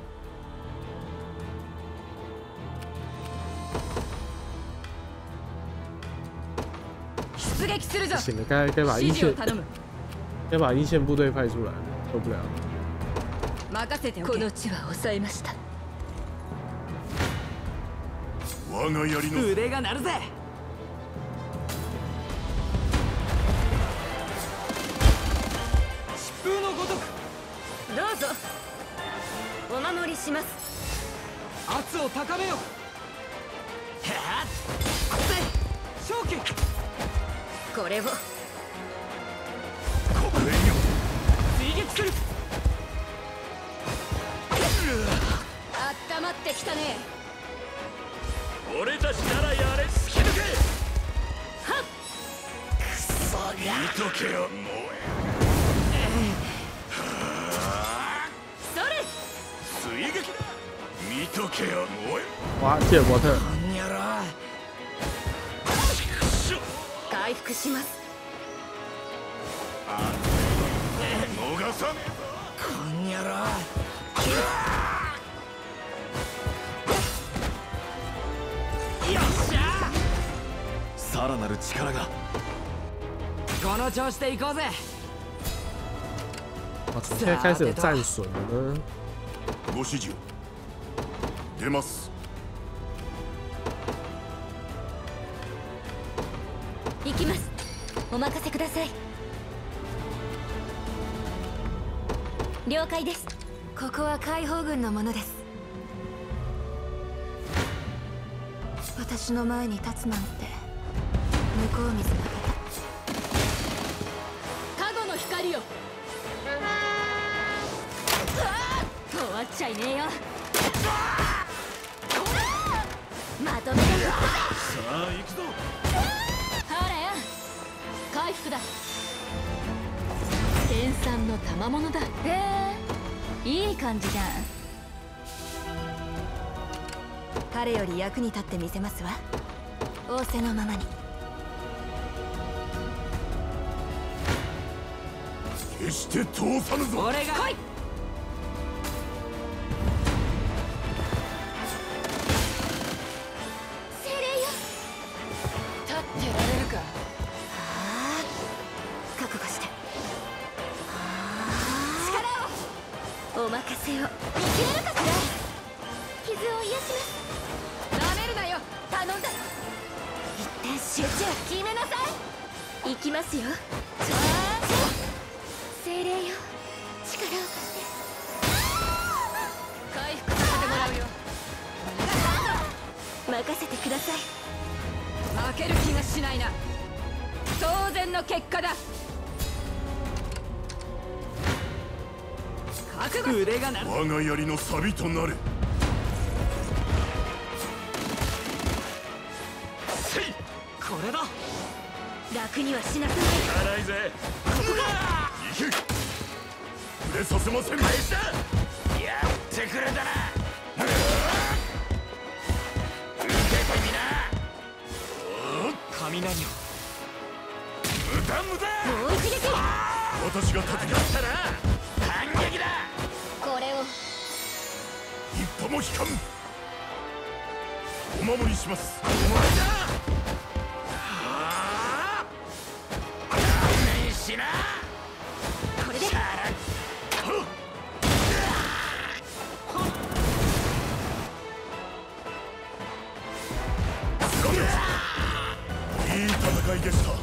出撃するぞ。 不行了，该把一指示を线頼む。 该把一线部队派出来，受不了。 任せておけ。 この地は抑えました。 我が槍の腕が鳴るぜ。疾風のごとく。 どうぞお守りします。 圧を高めよ。はっ。正気。 これを黒煙よ。 追撃する。 温まってきたね。 俺たちならやれ。突き抜け。 はっ。 くそが。見とけよ。もうそれ。 追撃だ。見とけよ。もう哇，切尔伯特！ こんにゃろ。 回復します。 逃さねこんにゃろ。よっしゃ。 さらなる力が。 この調子で行こうぜ。 哇，怎么现在开始有战损了呢？ ご指示を。出ます。 行きます。お任せください。了解です。ここは解放軍のものです。私の前に立つなんて向こう水だけだ。加護の光よ。終わっちゃいねえよ。まとめて。 さあ行くぞ。 ほらよ。回復だ。天産の賜物だ。いい感じじゃん。彼より役に立ってみせますわ。仰せのままに。 決して通さぬぞ。 俺が来い。 精霊よ。 立ってられるか。 覚悟して。力をお任せを。いけるかしら。傷を癒します。なめるなよ。頼んだ。一点集中。決めなさい。行きますよ。精霊よ。力を貸して。回復させてもらうよ。任せてください。負ける気がしないな。当然の結果だ。覚悟。 腕が鳴る。 我が槍の錆となれ。せい。 これだ。 楽にはしなくない。 辛いぜ。ここか。行け。触れさせません。返した。やってくれたな。受けてみな。 雷を。 無駄無駄。 もう一撃。 私が立てた。 ったら反撃だ。 これを。 一歩も引かん。お守りします。 お前だ。勘弁しな。 これで。 いい戦いでした。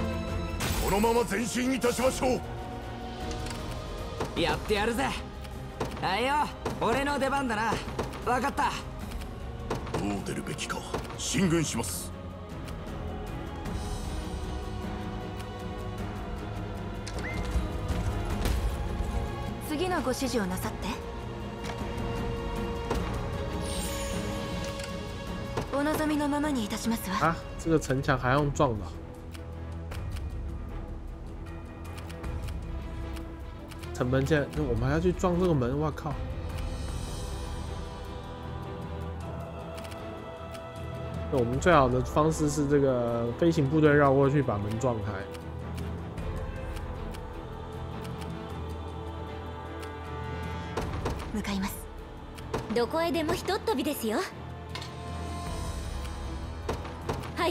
このまま前進いたしましょう。 やってやるぜ。 あいよ、俺の出番だな。分かった。 どう出るべきか進軍します。 次のご指示をなさって。お望みのままにいたしますわ。 啊，这个城墙还用撞的啊？城门现在，我们还要去撞这个门，我靠！我们最好的方式是这个飞行部队绕过去把门撞开。 向かいます。どこへでもひとっ飛びですよ。はい。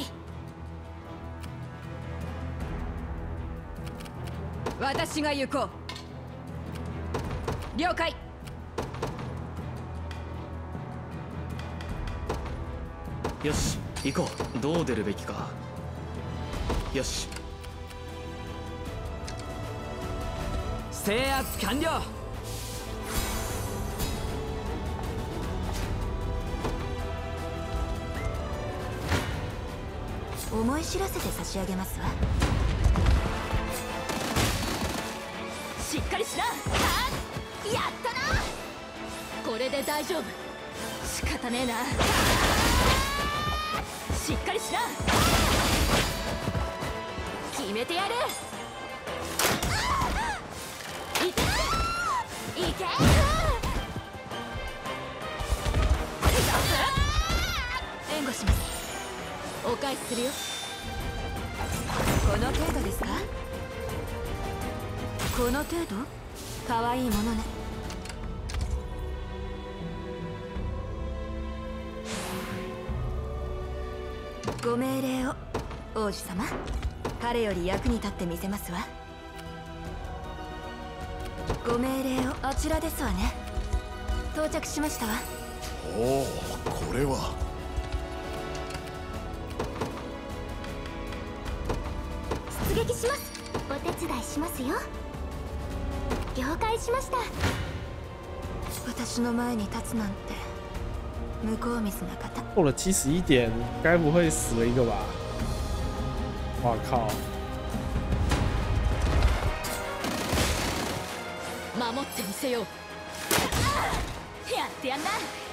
私が行こう。了解。 よし行こう。どう出るべきか。よし。 制圧完了。 思い知らせて差し上げますわ。 しっかりしな。やったな。これで大丈夫。仕方ねえな。しっかりしな。決めてやる。いていけ。 援護します。 お返しするよ。 この程度ですか。この程度。可愛いものね。ご命令を王子様。彼より役に立ってみせますわ。ご命令を。あちらですわね。到着しましたわ。 おお、これは出撃します。お手伝いしますよ。了解しました。 私の前に立つなんて向こう水な方。 过了71点，该不会死了一个吧？哇靠！ 守ってみせよう。やってやんな。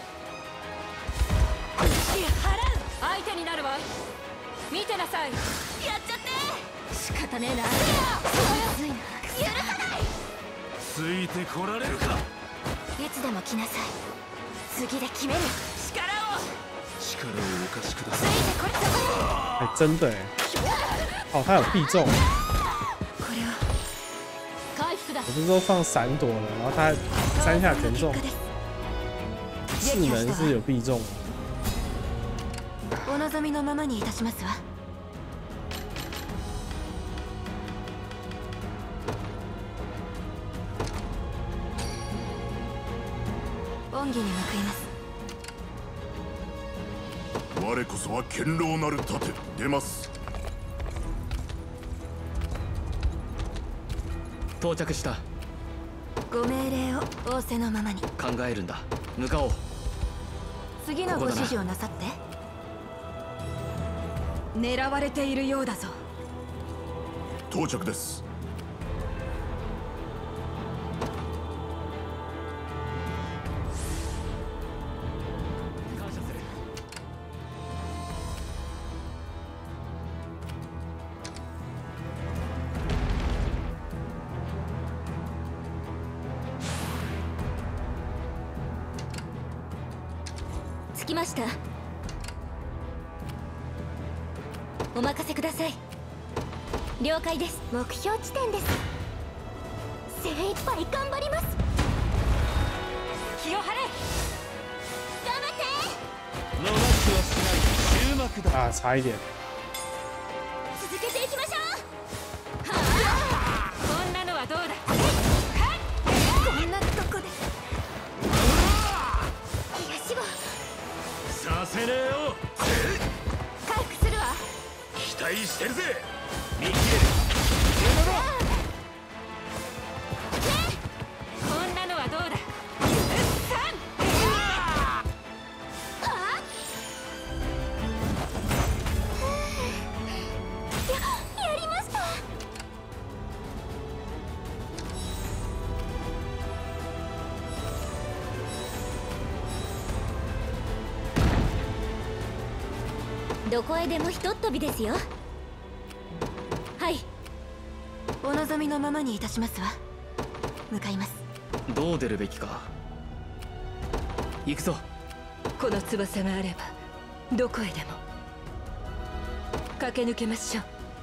支払う。相手になるわ。見てなさい。やっちゃって。仕方ねえな。 まずいな。 許さない。 ついてこられるか。 いつでも来なさい。次で決める。 力をお貸しください。 ついてこれ。 哎，真的哎！哦，他有必中。 これを。 回復だ。 我不是都放闪躲了，然后他3下全中。势能是有必中。 お望みのままにいたしますわ。恩義に報います。 我こそは堅牢なる盾。出ます。 到着した。 ご命令を仰せのままに。 考えるんだ。向かおう。 次のご指示をなさって。 狙われているようだぞ。 到着です。 感謝する。 着きました。お任せください。了解です。目標地点です。精一杯頑張ります。 気を張れ。 頑張って。 逃しはしない。終幕だ。 啊，差一点。 続けていきましょう。 はあ、こんなのはどうだ。 こんなとこで。 東をさせねえよ。 回復するわ。 期待してるぜ。見切れ。 こんなのはどうだ。 どこへでもひとっ飛びですよ。はい、 お望みのままにいたしますわ。向かいます。 どう出るべきか。行くぞ。 この翼があればどこへでも駆け抜けましょう。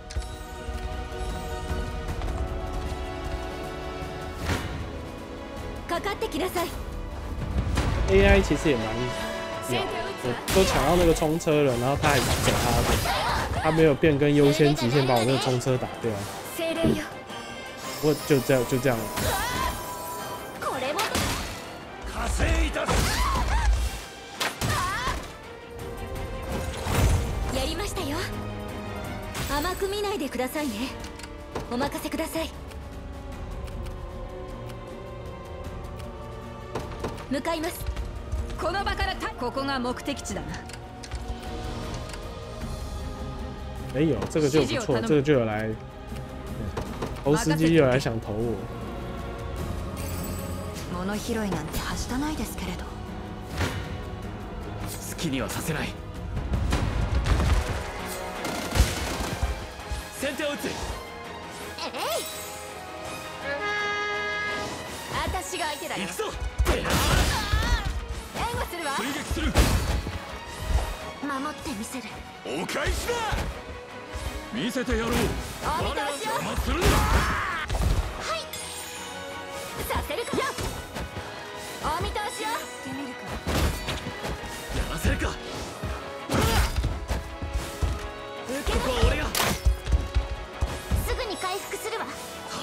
かかってきなさい。 AI 其实也蛮屌，我都抢到那个冲车了，然后他还走他的，他没有变更优先极限把我那个冲车打掉。 精霊よ。 不过就这样了。 これも稼いだぞ。 やりましたよ。甘く見ないでくださいね。お任せください。向かいます。 この場からここが目的地だな。 没有，这个就不错，这个就有来投司机有来想投我。 物拾いなんてはしたないですけれど。 好きにはさせない。先手を打つ。 私が相手だよ。 行くぞ。 援護するわ。 追撃する。 守ってみせる。 お返しだ。見せてやろう。 お見通しよ。 邪魔するな。 はい。させるかよ。お見通しよ。 ってみるか。 やらせるか。 受けここは俺が。 すぐに回復するわ。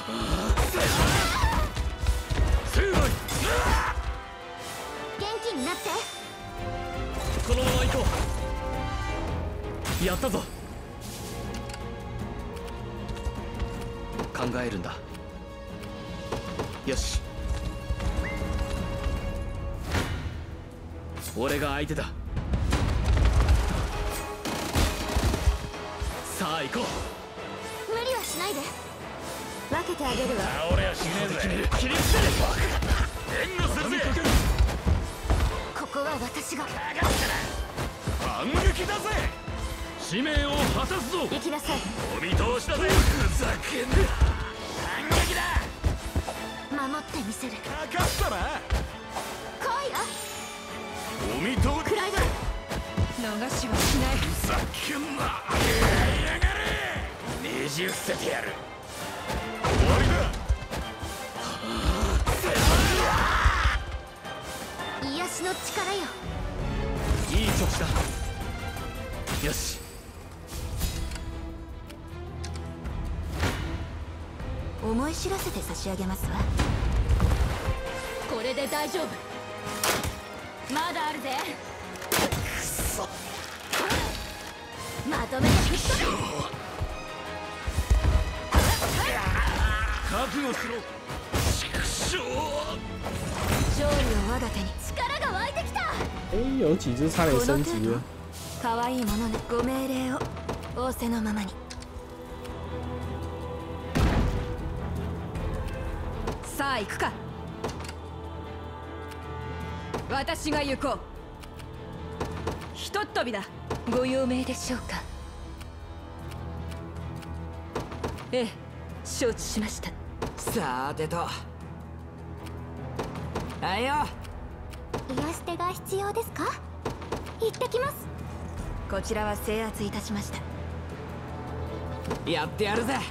元気になって。 このまま行こう。やったぞ。考えるんだ。よし。俺が相手だ。さあ行こう。 無理はしないで。分けてあげるわ。 俺はしねえぜ。切り捨てる。援護するぜ。 ここは私が。 反撃だぜ。使命を果たすぞ。 行きなさい。 お見通しだぜ。ふざけんな。反撃だ。 守ってみせる。 かかったな。 来いよ。 お見通し。 クライ逃しはしない。 ふざけんな。やがれ。ねじ伏せてやる。終わりだ。 癒しの力よ。 いい調子だ。よし。 思い知らせて差し上げますわ。 これで大丈夫。まだあるぜ。くそ。まとめて吹っ飛べ。 覚悟しろ。畜生。 勝利を我が手に。 力が湧いてきた。 有几只差点升级了。 可愛いものね。ご命令を仰せのままに。 さあ行くか。私が行こう。ひとっ飛びだ。ご用命でしょうか。ええ、承知しました。 さてと。あいよ。 癒し手が必要ですか。行ってきます。 こちらは制圧いたしました。 やってやるぜ。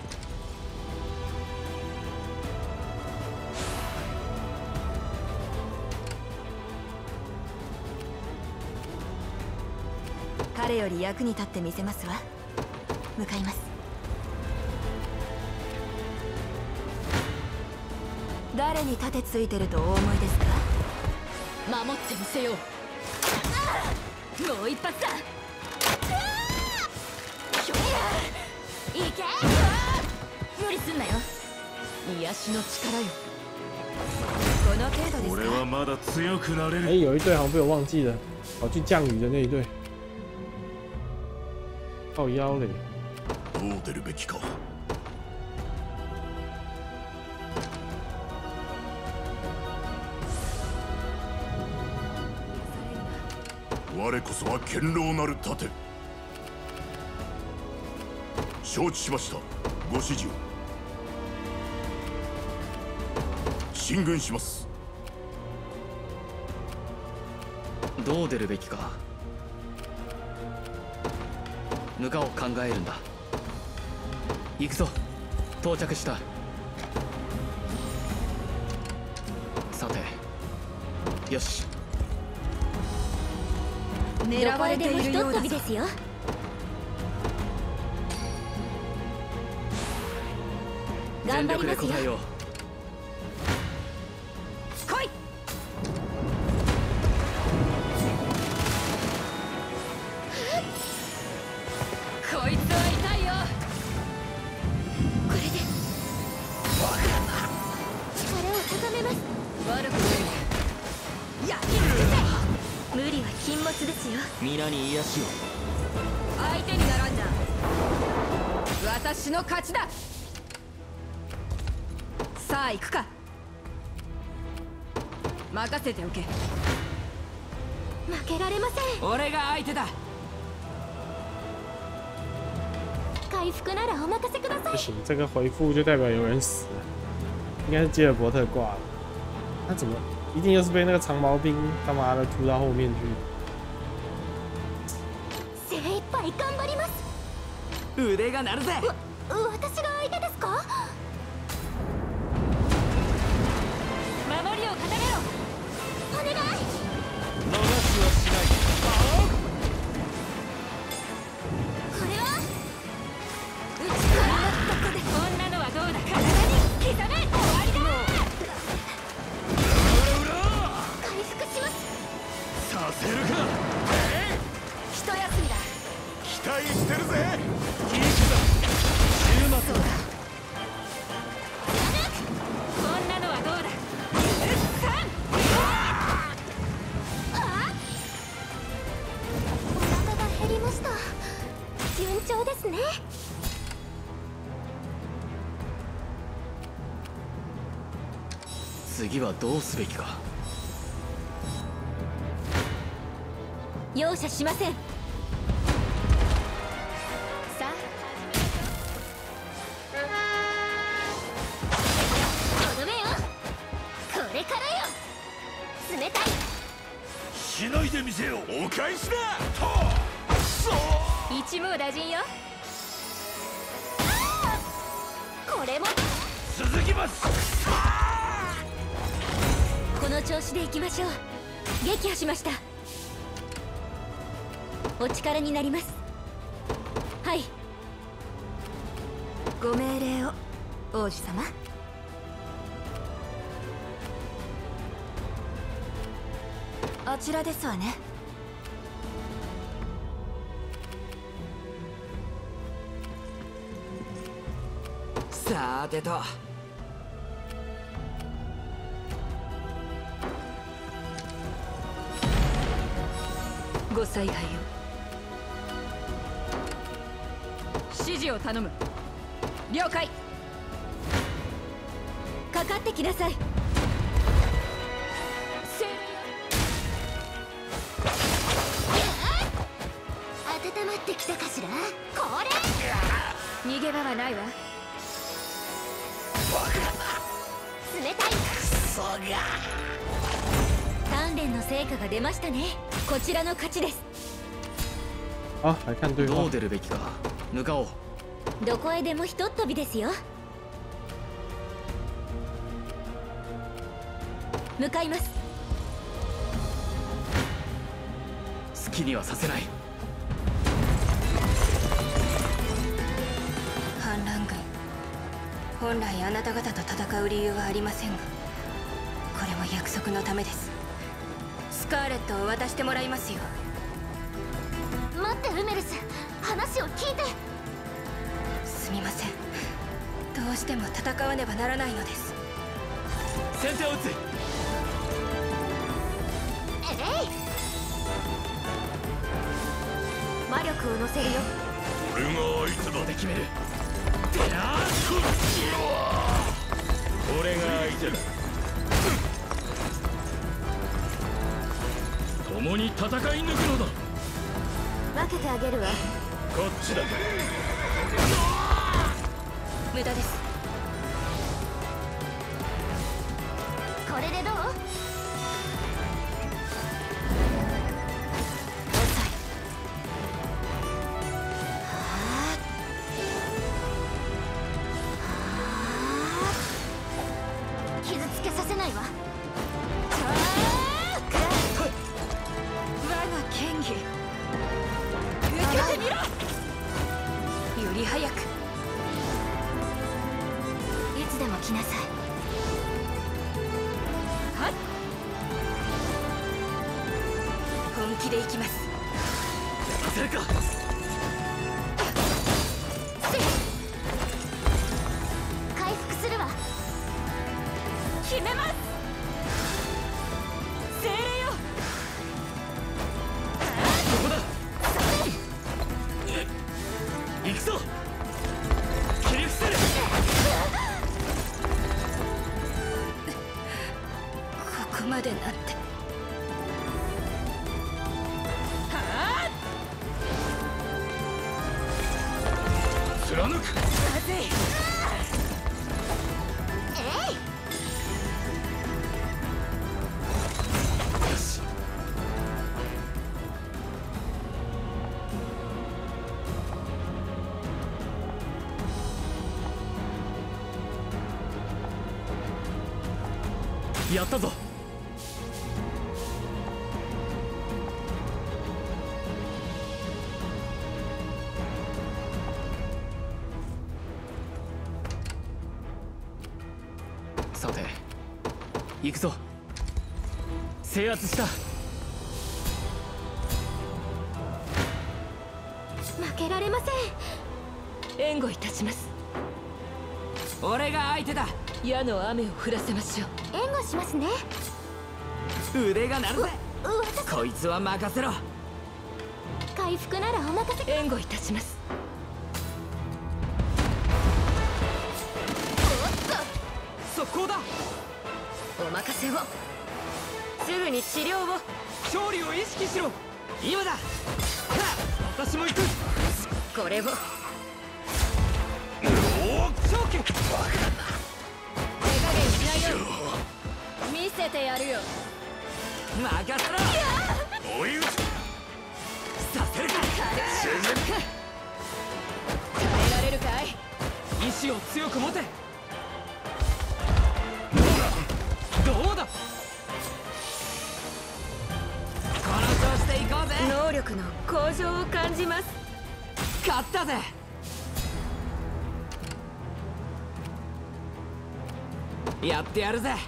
彼より役に立ってみせますわ。向かいます。誰に盾ついてるとお思いですか。 守ってみせよう。もう一発だ。いけ。無理すんなよ。癒しの力よ。 この程度ですか。 俺はまだ強くなれる。 哎，有一队好像被我忘记了，跑去降雨的那一队，靠腰嘞。 どう出るべきか。我こそは堅牢なる盾。 承知しました。ご指示を。進軍します。 どう出るべきか。向かを考えるんだ。行くぞ。到着した。さて、よし。 狙われているようだぞ。 ですよ。 全力で答えよう。 来い。こいつは痛いよ。 これで力を高めます。 悪くない。やり尽くせ。 無理は禁物ですよ。 皆に癒しを。 相手に並んだ。私の勝ちだ。さあ行くか。任せておけ。 負けられません。 俺が相手だ。 回復ならお任せください。 不行，这个回复就代表有人死了，应该是基尔伯特挂了。他怎么一定又是被那个长毛兵他妈的突到后面去？ 精一杯頑張ります。 腕が鳴るぜ。 私が相手ですか？ 守りを固めろ。 お願い。 逃すはしない。 これはこんなのはどうだ。体に刻め。終わりだ。 回復します。 させるか。 一休みだ。 期待してるぜ。 こんなのはどうだ。 お腹が減りました。順調ですね。 次はどうすべきか。 容赦しません。さあとどめよ。これからよ。冷たい。 しないでみせよ。お返しだ。そう。 一網打尽よ。 これも続きます。 この調子でいきましょう。撃破しました。お力になります。はい。 ご命令を、王子様。あちらですわね。 さてと。 ご采配よ。指示を頼む。了解。 かかってきなさい。温まってきたかしら。これ逃げ場はないわ。 冷たい。鍛錬の成果が出ましたね。こちらの勝ちです。 好，来看对话どう。出るべきか。向かおう。 どこへでもひとっ飛びですよ。向かいます。 好きにはさせない。 反乱軍、本来あなた方と戦う理由はありませんが、これも約束のためです。スカーレットを渡してもらいますよ。 待ってルメルス、話を聞いて。 すみません、どうしても戦わねばならないのです。 先手を打つ。 魔力を乗せるよ。 俺が相手だ。 で決める。 俺が相手だ。共に戦い抜くのだ。 分けてあげるわ。 こっちだ。 無駄です。 これでどう？傷つけさせないわ。 我が剣技受けてみろ。より早く。 いつでも来なさい。 はっ、本気でいきます。 させるか。 回復するわ。 決めます。精霊よ。 ここだ。行くぞ。切り伏せる。 ここまでなって。 貫く。 まずい。 やったぞ。さて行くぞ。制圧した。 負けられません。 援護いたします。 俺が相手だ。 矢の雨を降らせましょう。 援護しますね。 腕が鳴るぜ。 私こいつは任せろ。 回復ならお任せ。 援護いたします。 速攻だ。 お任せを。すぐに治療を。 勝利を意識しろ。今だ。私も行く。 これを。 勝機。 手加減しないよ。見せてやるよ。 任せろ。 追い打ち。 させるか。 耐えられるかい。 意志を強く持て。どうだ。この調子で行こうぜ。 能力の向上を感じます。 勝ったぜ。やってやるぜ。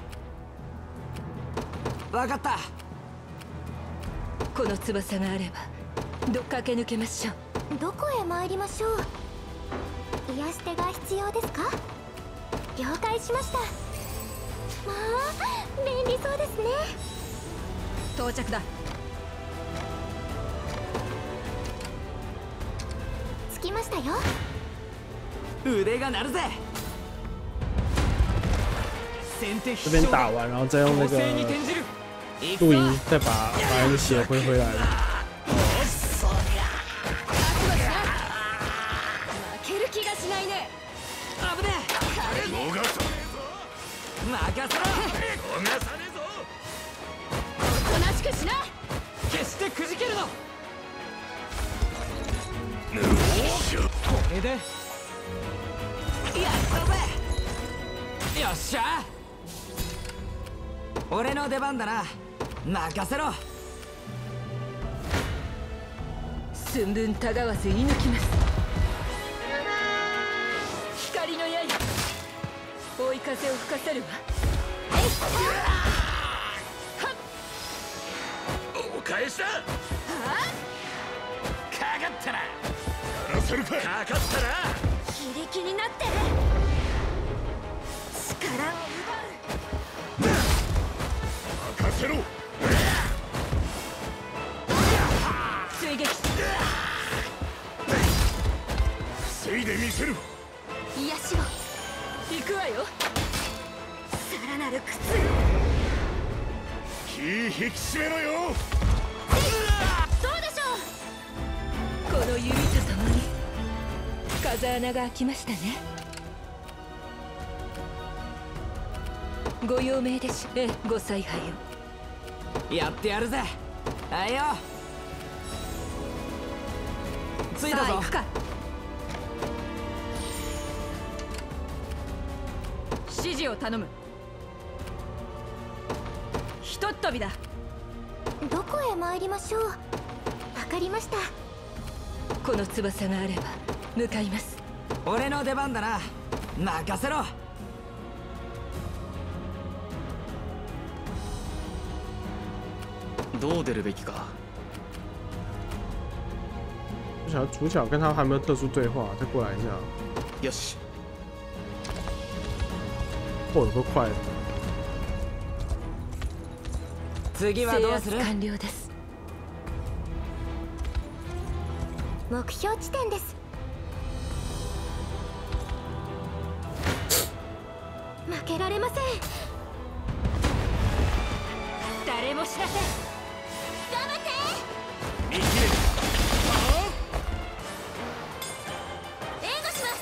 分かった。 この翼があれば駆け抜けましょう。 どこへ参りましょう。癒し手が必要ですか？了解しました。まあ便利そうですね。 到着だ。 着きましたよ。 腕が鳴るぜ。先手必这边勝だ。 打完，然后再用那攻勢に个転じる。 录音再把那个血挥回来了。 負ける気がしないね。 危ね逃がさねえ。任せろ。 えぞ。逃がさねおとなしくしな。 決してくじけるな。 えぞ。 これでやったぜ。よっしゃ。俺の出番だな。任せろ。 寸分たがわず射抜きます。光の刃、追い風を吹かせるわ。 お返しだ。かかったな。やらせるか。かかったな。 非力になって力を任せろ。 追撃。 防いでみせる。 癒しを。 行くわよ。 さらなる苦痛。 気引き締めろよ。 どうでしょこの弓とともに風穴が開きましたね。 ご用命でしょ。ええ、ご采配よ。 やってやるぜ。はいよ。着いたぞ。 さあ行くか。指示を頼む。ひとっ飛びだ。 どこへ参りましょう。わかりました。 この翼があれば向かいます。 俺の出番だな。任せろ。 どう出るべきか。 不晓得主角跟他还没有特殊对话，再过来一下。 よし。 哦，有个快的。 次はどうする？ 完了です。 目標地点です。負けられません。 誰も知らせ。 頑張って。 見切れる。 援護します。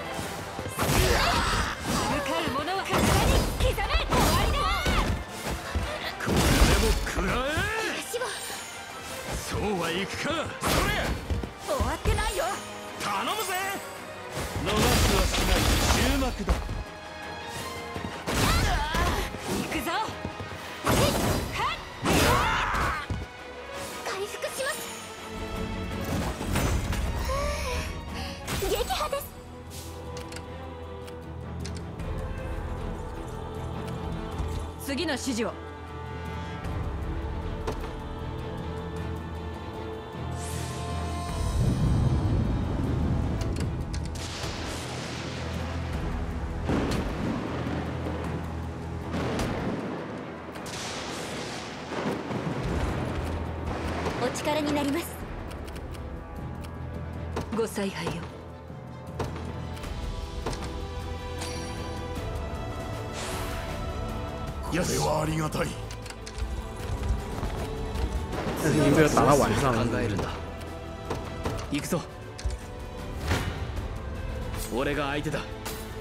向かう者は体に刻め。終わりだ。 これも食らえ。 足を。 そうはいくか。それ。 終わってないよ。 頼むぜ。逃すはしない。終幕だ。 行くぞ。 回復します。撃破です。 次の指示を。 お力になります。 ご采配よ。 これはありがたい。 但是已经被我打到晚上了。 考えるんだ。行くぞ。俺が相手だ。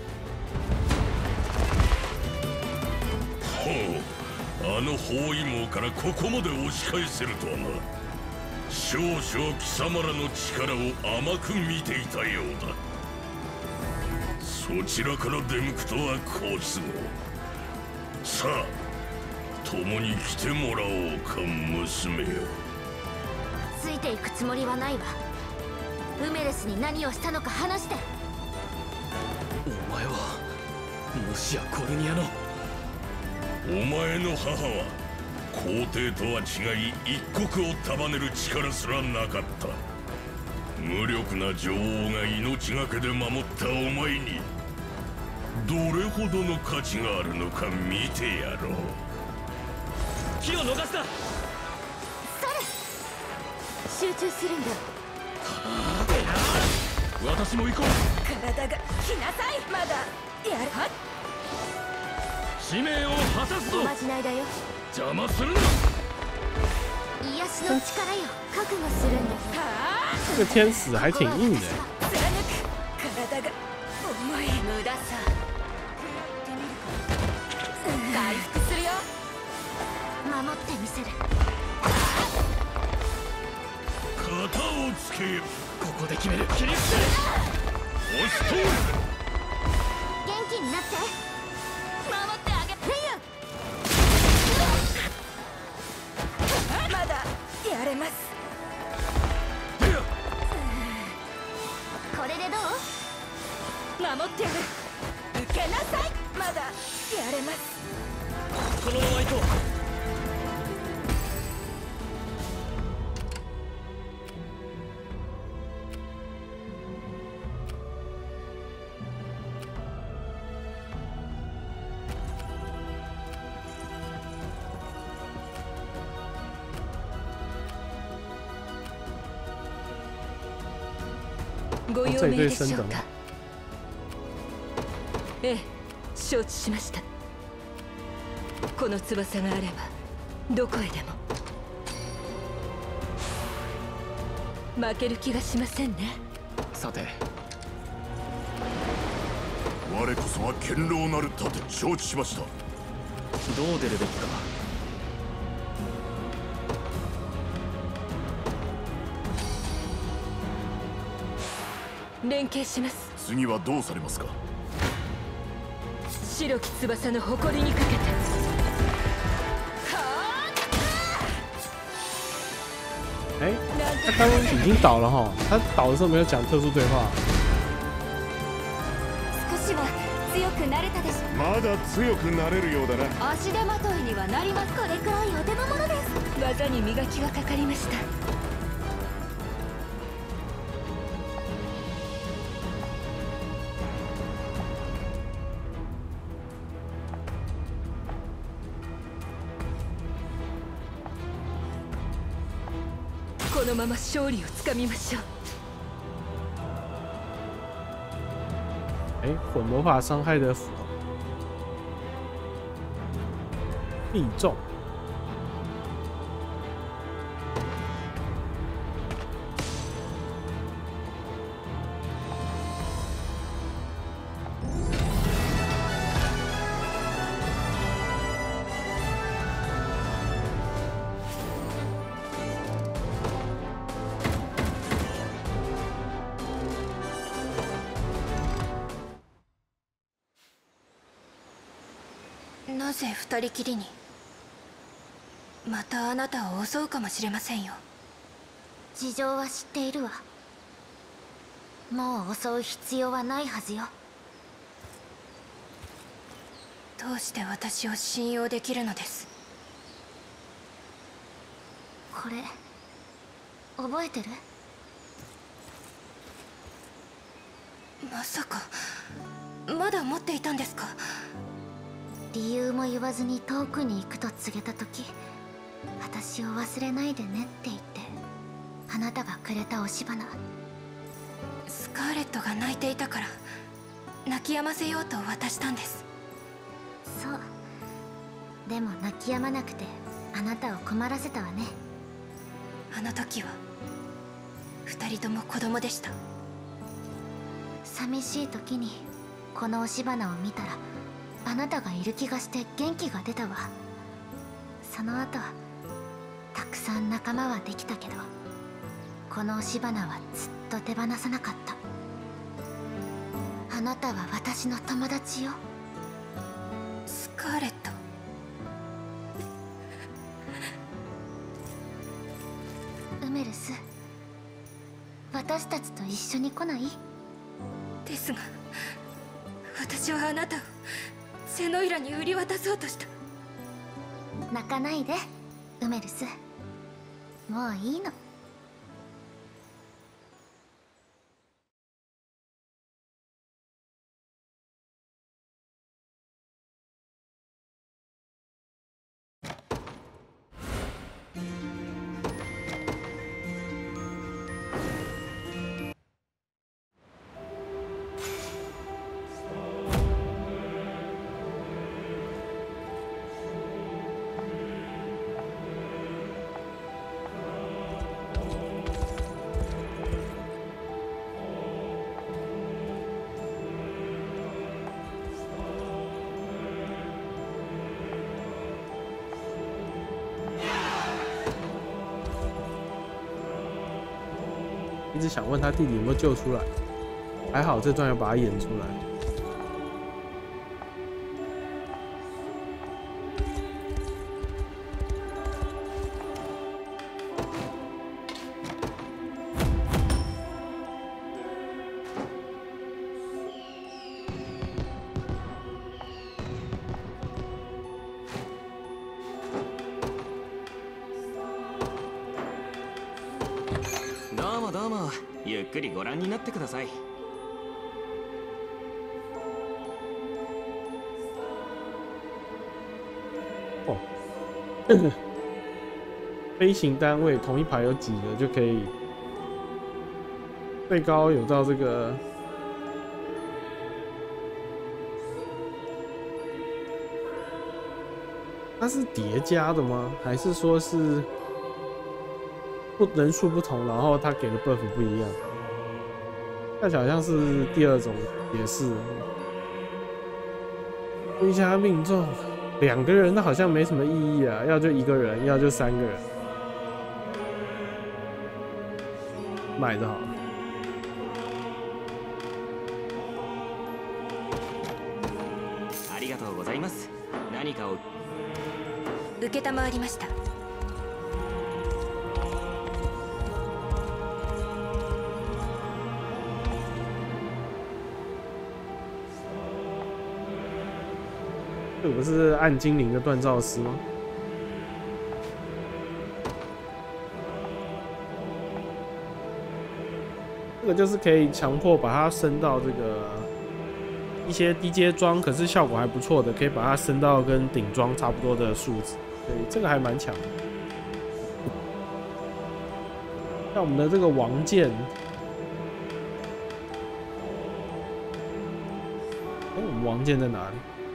ほう、あの包囲網からここまで押し返せるとはな。少々貴様らの力を甘く見ていたようだ。そちらから出向くとは好都合。さあ、共に来てもらおうか、娘よ。 ついていくつもりはないわ。ウメレスに何をしたのか話して。 お前はもしやコルニアの。 お前の母は皇帝とは違い一国を束ねる力すらなかった。無力な女王が命がけで守ったお前にどれほどの価値があるのか見てやろう。 気を逃した。 集中するんだ。 私も行こう。 体が来なさい。まだやる。は使命を果たすぞ。 おまじないだよ。 邪魔するな。 癒しの力よ。覚悟するんだ。 这个天使还挺硬的。 貫く。体が重い。無駄さ。回復するよ。 守ってみせる。 型をつけよ。 ここで決める。 切り捨て押し通る。 元気になって。守ってあげてよ。 まだやれます。 これでどう？ 守ってやる。受けなさい。まだやれます。 このまま行こう。 ご用命でしょうか。ええ、承知しました。この翼があればどこへでも。負ける気がしませんね。 さて、 我こそは堅牢なる盾。承知しました。 どう出るべきか。 連携します。 次はどうされますか。 白き翼の誇りにかけて。 哎，他刚刚已经倒了哈，他倒的时候没有讲特殊对话。 少しは強くなれたでしょ。 まだ強くなれるようだな。 足手まといにはなります。これくらいお手の物です。 技に磨きがかかりました。このまま勝利をつかみましょう。 哎，混魔法伤害的必中。 なぜ二人きりに。またあなたを襲うかもしれませんよ。 事情は知っているわ。もう襲う必要はないはずよ。 どうして私を信用できるのです。 これ覚えてる？ まさかまだ持っていたんですか？ 理由も言わずに遠くに行くと告げた時、私を忘れないでねって言って、あなたがくれた押し花。 スカーレットが泣いていたから泣き止ませようと渡したんです。 そう。でも泣き止まなくてあなたを困らせたわね。 あの時は二人とも子供でした。 寂しい時にこの押し花を見たら、あなたがいる気がして元気が出たわ。その後たくさん仲間はできたけど、この押し花はずっと手放さなかった。あなたは私の友達よ。 スカーレット。 ウメルス、私たちと一緒に来ない？ ですが私はあなたをセノイラに売り渡そうとした。 泣かないでウメルス、もういいの。 一直想问他弟弟有没有救出来，还好这段要把它演出来。 どうもどうも、ゆっくりご覧になってください。 哦，飞行单位同一排有几个就可以，最高有到这个它是叠加的吗？还是说是人数不同，然后它给的 buff 不一样？看起来好像是第二种解释。一下命中， 2个人那好像没什么意义啊，要就1个人，要就3个人，买的好了。 ありがとうございます。何かを承りました。 这不是暗精灵的锻造师吗？这个就是可以强迫把它升到这个一些低阶装，可是效果还不错的，可以把它升到跟顶装差不多的数值。对，这个还蛮强的。像我们的这个王剑，我们王剑在哪里？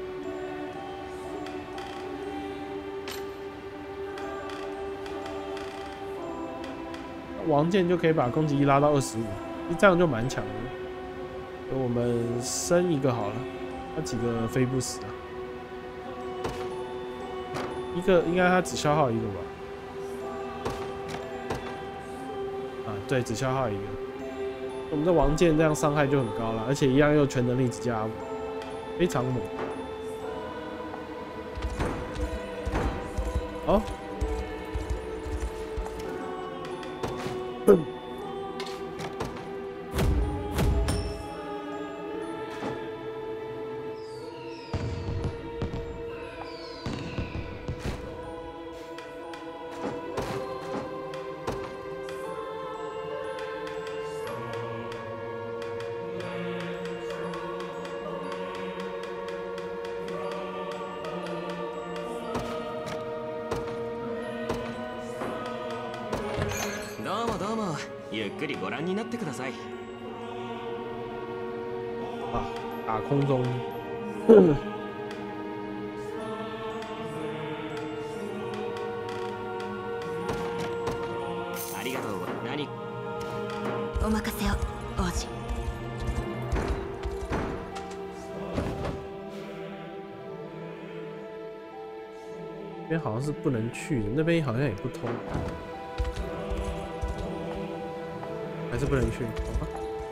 王剑就可以把攻击力拉到25，这样就蛮强的。我们升一个好了，那几个飞不死啊？一个应该它只消耗1个吧？啊，对，只消耗1个。我们的王剑这样伤害就很高了，而且一样又全能力值加5，非常猛。好。 ゆっくりご覧になってください。 啊，打空中。 ありがとう。何？ お任せを、王子。 这边好像是不能去的，那边好像也不通。还是不能去，好吧？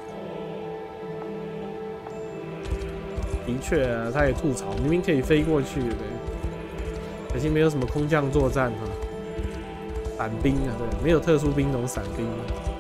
的确啊，他也吐槽，明明可以飞过去，对，可惜没有什么空降作战啊，伞兵啊，对，没有特殊兵种伞兵。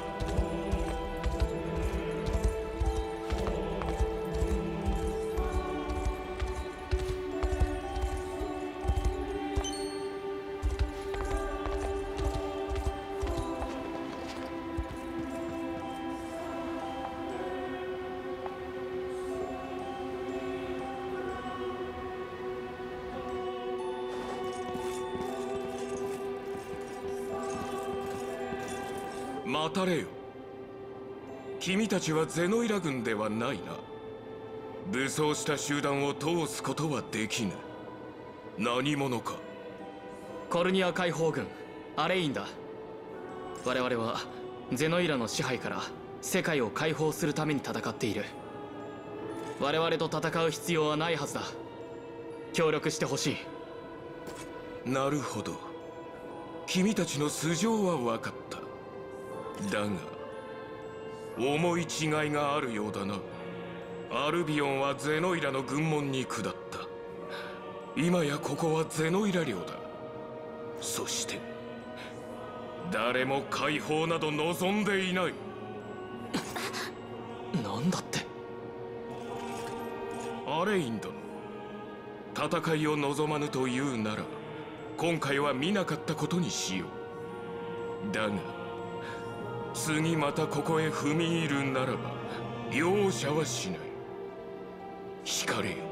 待たれよ。君たちはゼノイラ軍ではないな。武装した集団を通すことはできぬ。何者か。 コルニア解放軍アレインだ。我々はゼノイラの支配から世界を解放するために戦っている。我々と戦う必要はないはずだ。協力してほしい。なるほど。君たちの素性は分かった。だが思い違いがあるようだな。アルビオンはゼノイラの軍門に下った。今やここはゼノイラ領だ。そして誰も解放など望んでいない。 なんだって。 アレイン殿、戦いを望まぬというなら今回は見なかったことにしよう。だが次またここへ踏み入るならば容赦はしない。光れよ。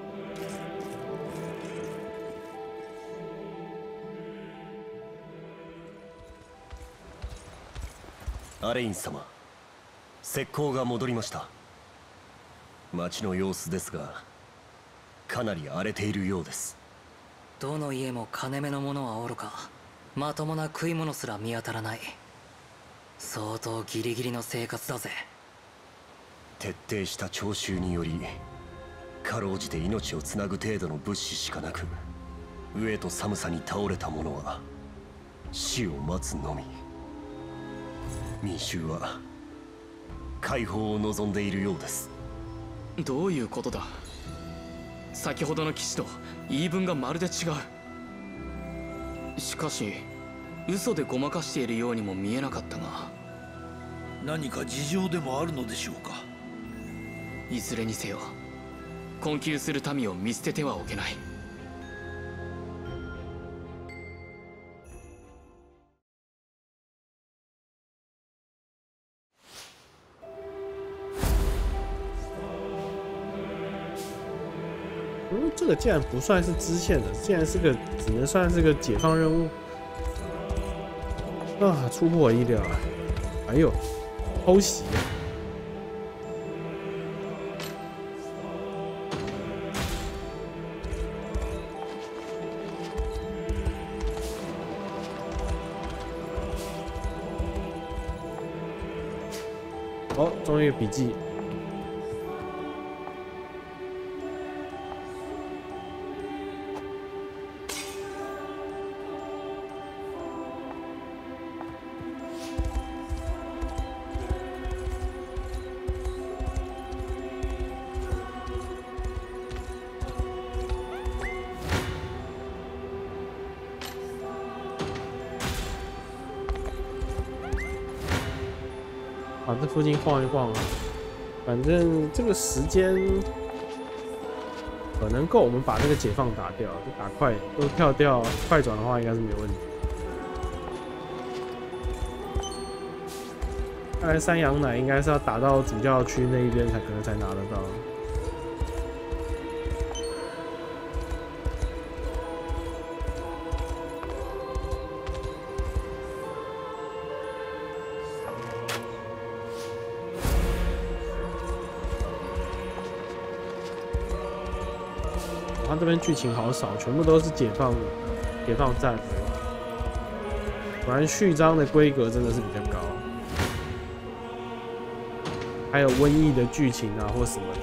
アレイン様、石膏が戻りました。町の様子ですがかなり荒れているようです。 どの家も金目のものはおろか、まともな食い物すら見当たらない。相当ギリギリの生活だぜ。 徹底した徴収によりかろうじて命をつなぐ程度の物資しかなく、 飢えと寒さに倒れた者は死を待つのみ。民衆は解放を望んでいるようです。 どういうことだ。先ほどの騎士と言い分がまるで違う。しかし嘘でごまかしているようにも見えなかったが。 何か事情でもあるのでしょうか。 いずれにせよ困窮する民を見捨ててはおけない。 这个竟然不算是支线的，竟然是个只能算是个解放任务啊！出乎我意料啊！哎呦，偷袭啊！哦，终于有笔记。把这附近晃一晃啊，反正这个时间可能够我们把这个解放打掉，就打快，都跳掉快转的话应该是没有问题。看来山羊奶应该是要打到主教区那一边才可能才拿得到。他这边剧情好少，全部都是解放战。果然序章的规格真的是比较高，还有瘟疫的剧情啊或什么的。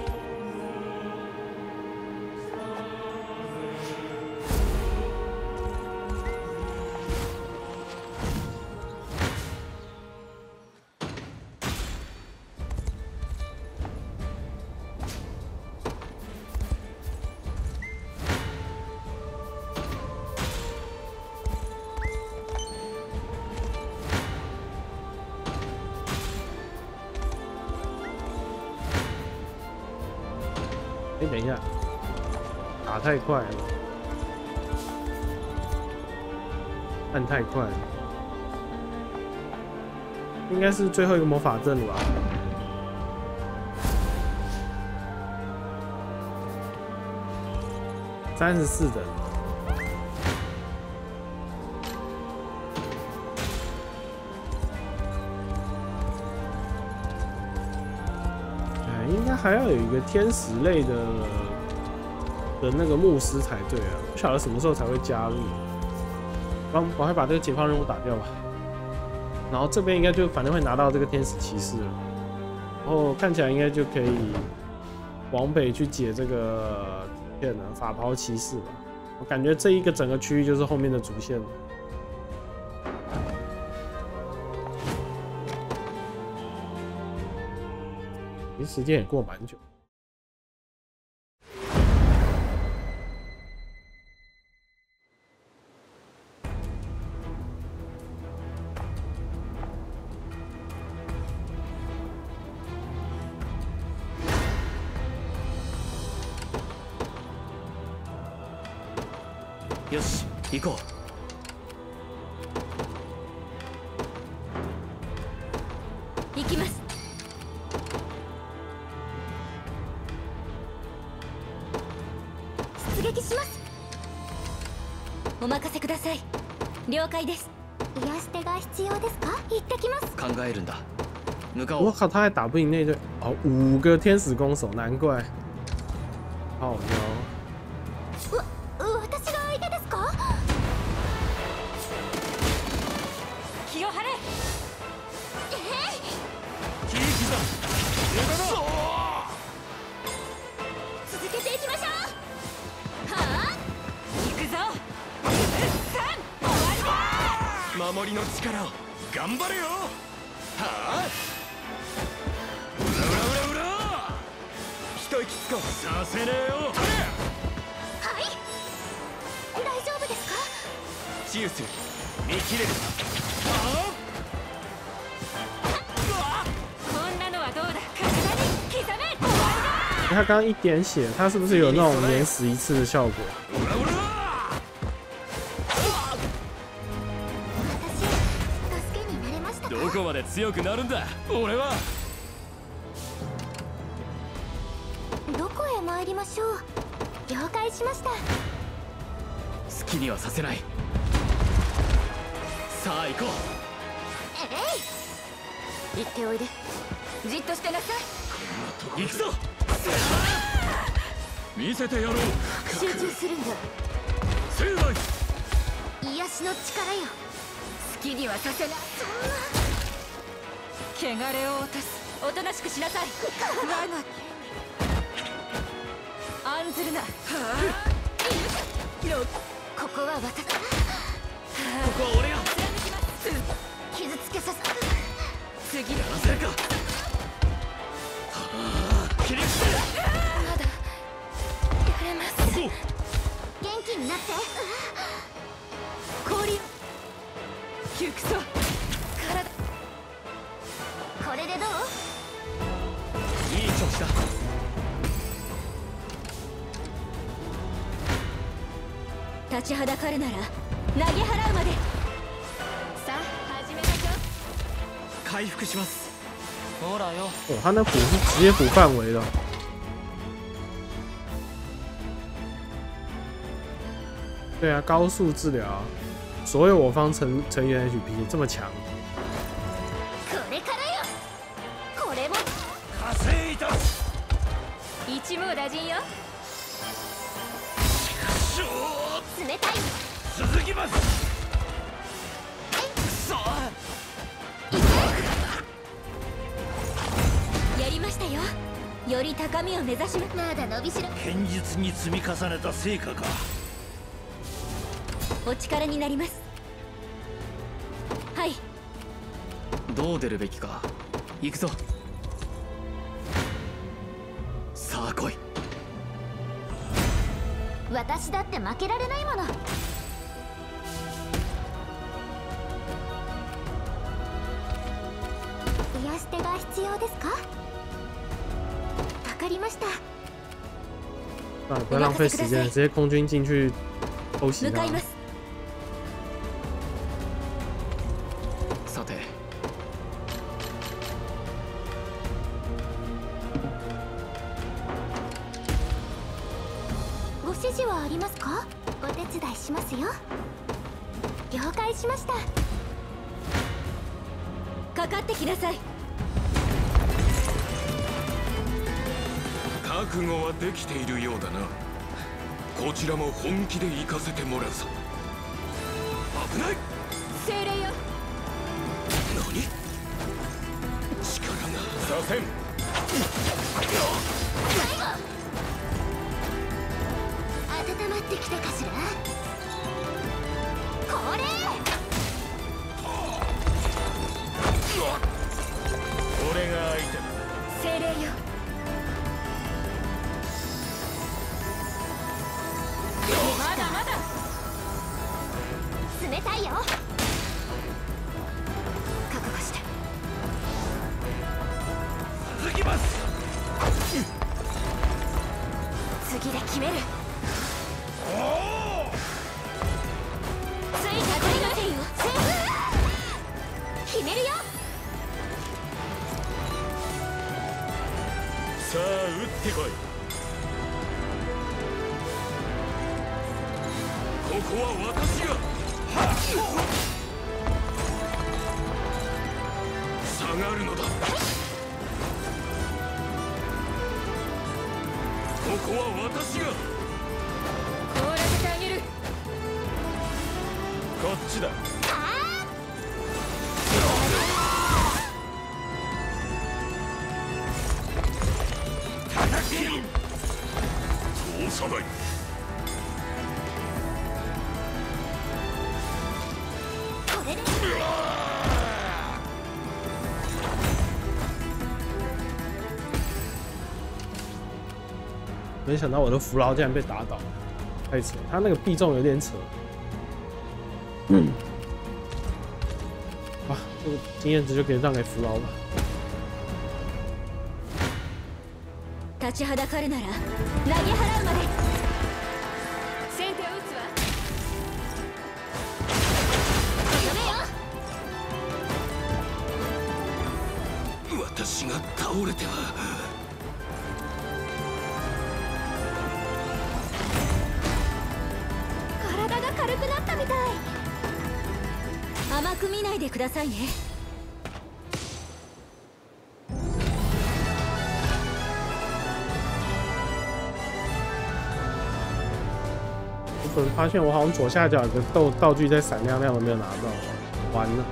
等一下，打太快了，按太快了，应该是最后一个魔法阵了吧？34等。应该还要有一个天使类的那个牧师才对啊，不晓得什么时候才会加入。赶快把这个解放任务打掉吧。然后这边应该就反正会拿到这个天使骑士了，然后看起来应该就可以往北去解这个法袍骑士吧。我感觉这一个整个区域就是后面的主线了。其实时间也过蛮久。 よし、行こう。 行きます。出撃します。お任せください。了解です。癒し手が必要ですか？行ってきます。 考えるんだ。 我靠，他还打不赢那队哦，5个天使弓手，难怪。好妖。 私が相手ですか？気を張れ。続けていきましょう。はあ、行くぞ。 守りの力を頑張れよ。はあ、うらうらうらうら、一息つこう。させねえよ。 はい、大丈夫ですか？ 治癒する。見切れる。 こんなのはどうだ。体に刻め。終わりだ。 他刚刚一点血，他是不是有那种连死一次的效果？ どこまで強くなるんだ俺は。 どこへ参りましょう。了解しました。 好きにはさせない。さあ行こう。 行っておいで。 じっとしてなさい。 行くぞ。見せてやろう。 集中するんだ。 成敗。 癒しの力よ。 好きにはさせない。汚れを落とす。おとなしくしなさい。我が案ずるな。 ここは私。 ここは俺が傷つけさせ。 次やらせるか。切り口。 まだやれます。元気になって。 氷行くぞ。体これでどう？ いい調子だ。 立ちはだかるなら投げ払うまで。さあ始めましょう。 回復します。 ほらよ。 哦，他那补是直接补范围的。对啊，高速治疗，所有我方成员 HP 这么强。 これからよ。これも稼いだ。 一網打尽よ。 冷たい。 続きます。 やりましたよ。より高みを目指します。 まだ伸びしろ。 堅実に積み重ねた成果か。 お力になります。はい。 どう出るべきか。行くぞ。さあ来い。 私だって負けられないもの。癒し手が必要ですか？わかりました。 不要浪费时间，直接空军进去偷袭他。 さて。 ご指示はありますか？お手伝いしますよ。了解しました。 かかってきなさい。 覚悟はできているようだな。こちらも本気で行かせてもらうぞ。危ない。 精霊よ。 何？力が左遷。 温まってきたかしら？これ！ 俺が相手だ。 精霊よ。まだまだ。 冷たいよ。覚悟して。 続きます。 次で決める。 ついたこりませんよ。 決めるよ。 さあ撃ってこい。 ここは私が下がるのだ。ここは私が凍らせてあげる。 こっちだ。 通さない。 これで没想到我的扶牢竟然被打倒，太扯！他那个必中有点扯。哇，这个经验值就可以让给扶牢吧。 立ちはだかるなら投げ払うまで。先手を打つわ。やめよ。 私が倒れては。 体が軽くなったみたい。甘く見ないでくださいね。 我突然发现我好像左下角有个道具在闪亮亮的，没有拿到，完了。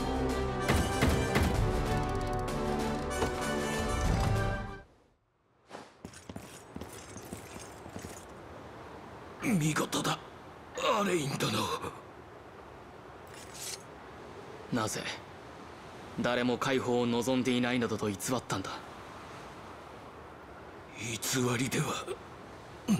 見事だ、アレイン殿。 なぜ誰も解放を望んでいないなどと偽ったんだ。 偽りではない。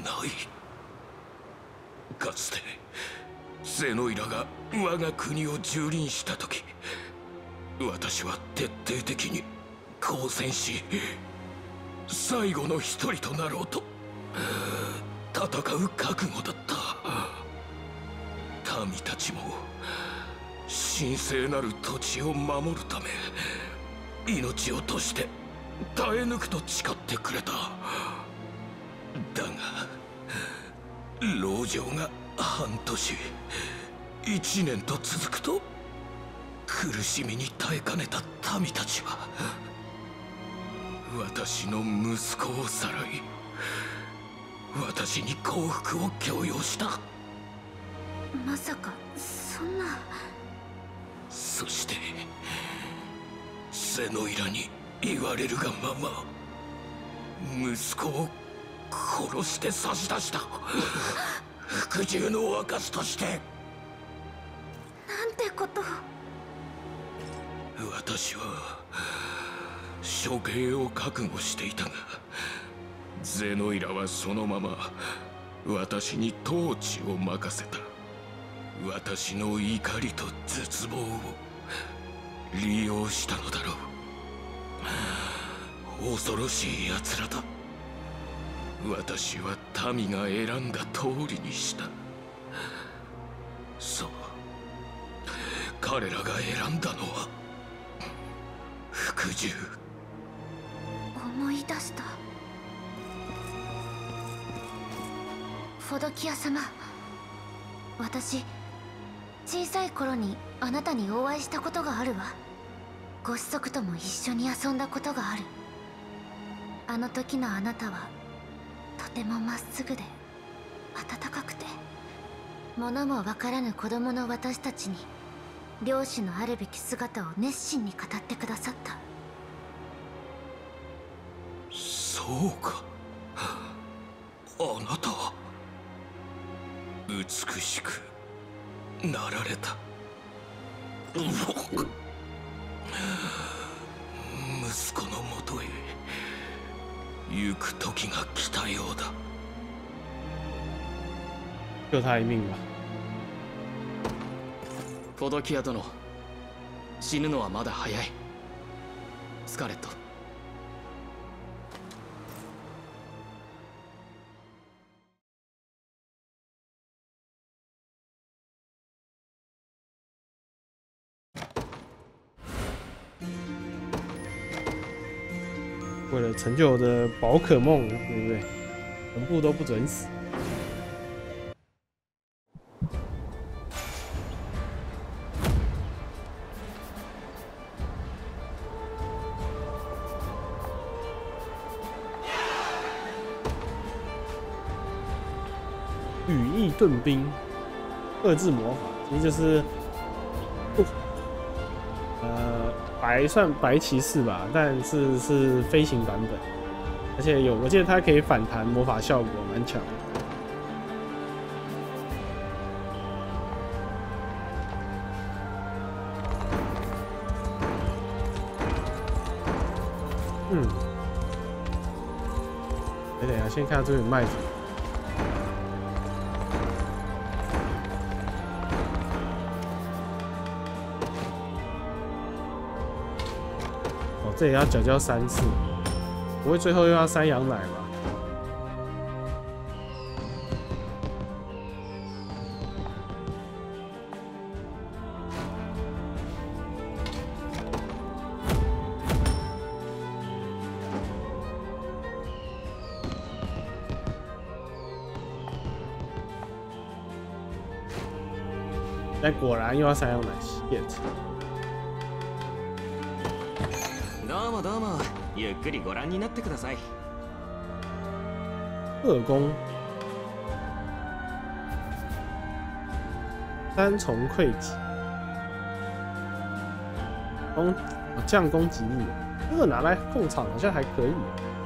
かつてゼノイラが我が国を蹂躙した時、私は徹底的に抗戦し、最後の一人となろうと戦う覚悟だった。民たちも神聖なる土地を守るため命を賭して耐え抜くと誓ってくれた。だが籠城が半年1年と続くと、苦しみに耐えかねた民たちは私の息子をさらい、私に幸福を強要した。 まさかそんな。 そしてゼノイラに言われるがまま息子を殺して差し出した。服従の証として。 なんてことを。 私は処刑を覚悟していたが、ゼノイラはそのまま私に統治を任せた。私の怒りと絶望を利用したのだろう。恐ろしい奴らだ。私は民が選んだ通りにした。そう、彼らが選んだのは服従。 思い出した。フォドキア様、私小さい頃にあなたにお会いしたことがあるわ。ご子息とも一緒に遊んだことがある。あの時のあなたはとてもまっすぐで温かくて、物もわからぬ子供の私たちに漁師のあるべき姿を熱心に語ってくださった。 そうか、あなたは美しくなられた。息子のもとへ行く時が来たようだ。 救他一命吧。 フォドキア殿、死ぬのはまだ早い。スカーレット。 为了成就我的宝可梦，对不对？全部都不准死。羽翼盾兵，遏制魔法，其实就是算白骑士吧，但是飞行版本，而且我记得它可以反弹魔法效果，蛮强的。 等一下，先看这边卖什么。哦，这也要缴交3次，不会最后又要3羊奶吧？但果然又要3羊奶 ，shit！ どうもどうも、ゆっくりご覧になってください。 特攻3重溃击，降攻击力，这个拿来控场好像还可以。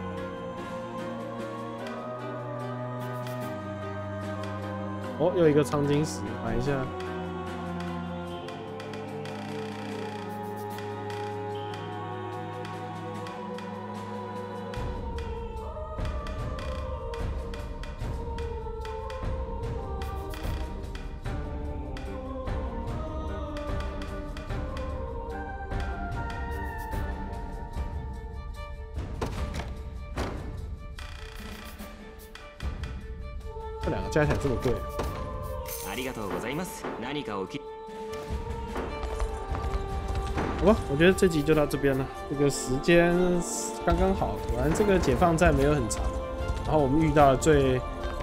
哦，又一个苍金石，买一下。这两个加起来这么贵。 ありがとうございます。何かおき。 好吧，我觉得这集就到这边了。这个时间刚刚好，果然这个解放战没有很长。然后我们遇到了最，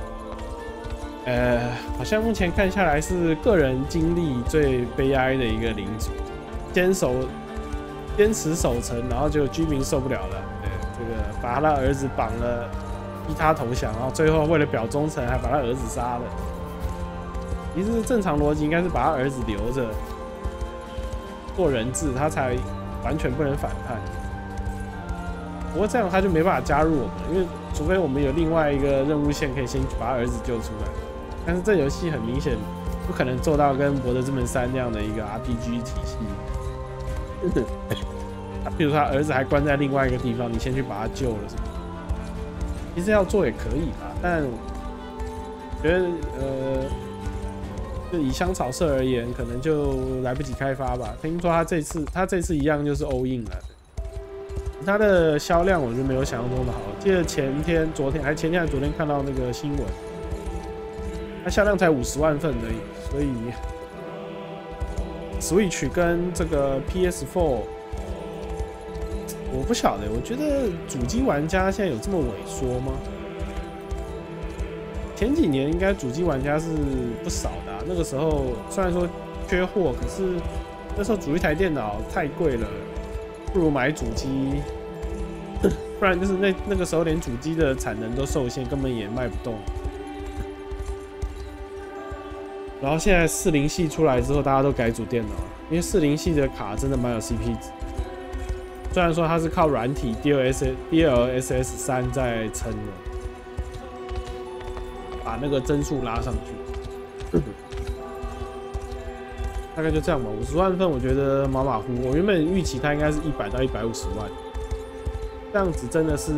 好像目前看下来是个人经历最悲哀的一个领主，坚持守城，然后就居民受不了了，对，这个把他儿子绑了。逼他投降，然后最后为了表忠诚，还把他儿子杀了。其实正常逻辑应该是把他儿子留着做人质，他才完全不能反叛。不过这样他就没办法加入我们，因为除非我们有另外一个任务线可以先把他儿子救出来。但是这游戏很明显不可能做到跟《博德之门3》那样的一个 RPG 体系。比如说他儿子还关在另外一个地方，你先去把他救了什么？其实要做也可以啦，但我觉得就以香草社而言，可能就来不及开发吧。听说他这次一样就是 all in 了，它的销量我觉得没有想象中的好。记得前天还昨天看到那个新闻，它销量才50万份而已，所以 Switch 跟这个 PS4。我不晓得，我觉得主机玩家现在有这么萎缩吗？前几年应该主机玩家是不少的啊，那个时候虽然说缺货，可是那时候组一台电脑太贵了，不如买主机，不然就是那个时候连主机的产能都受限，根本也卖不动。然后现在40系出来之后，大家都改组电脑，因为40系的卡真的蛮有 CP 值。虽然说它是靠软体 DLSS 3在撑的，把那个帧数拉上去，大概就这样吧。50万份我觉得马马虎，我原本预期它应该是100到150万，这样子真的是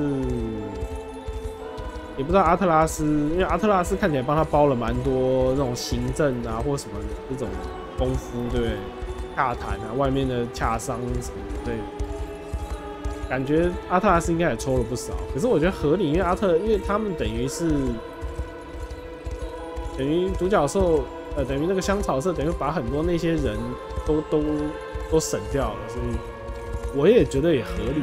也不知道阿特拉斯，因为阿特拉斯看起来帮他包了蛮多那种行政啊或什么的这种功夫，对不对？洽谈啊，外面的洽商什么的，对。感觉阿特拉斯应该也抽了不少，可是我觉得合理，因为他们等于独角兽，等于那个香草社，等于把很多那些人都省掉了，所以我也觉得也合理。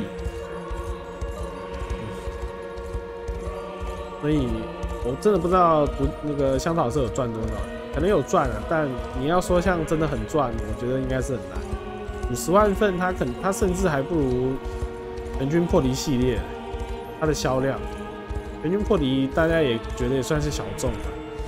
所以我真的不知道那个香草社有赚多少，可能有赚啊，但你要说像真的很赚，我觉得应该是很难。50万份，他甚至还不如。人均破敌系列，它的销量，人均破敌大家也觉得也算是小众吧。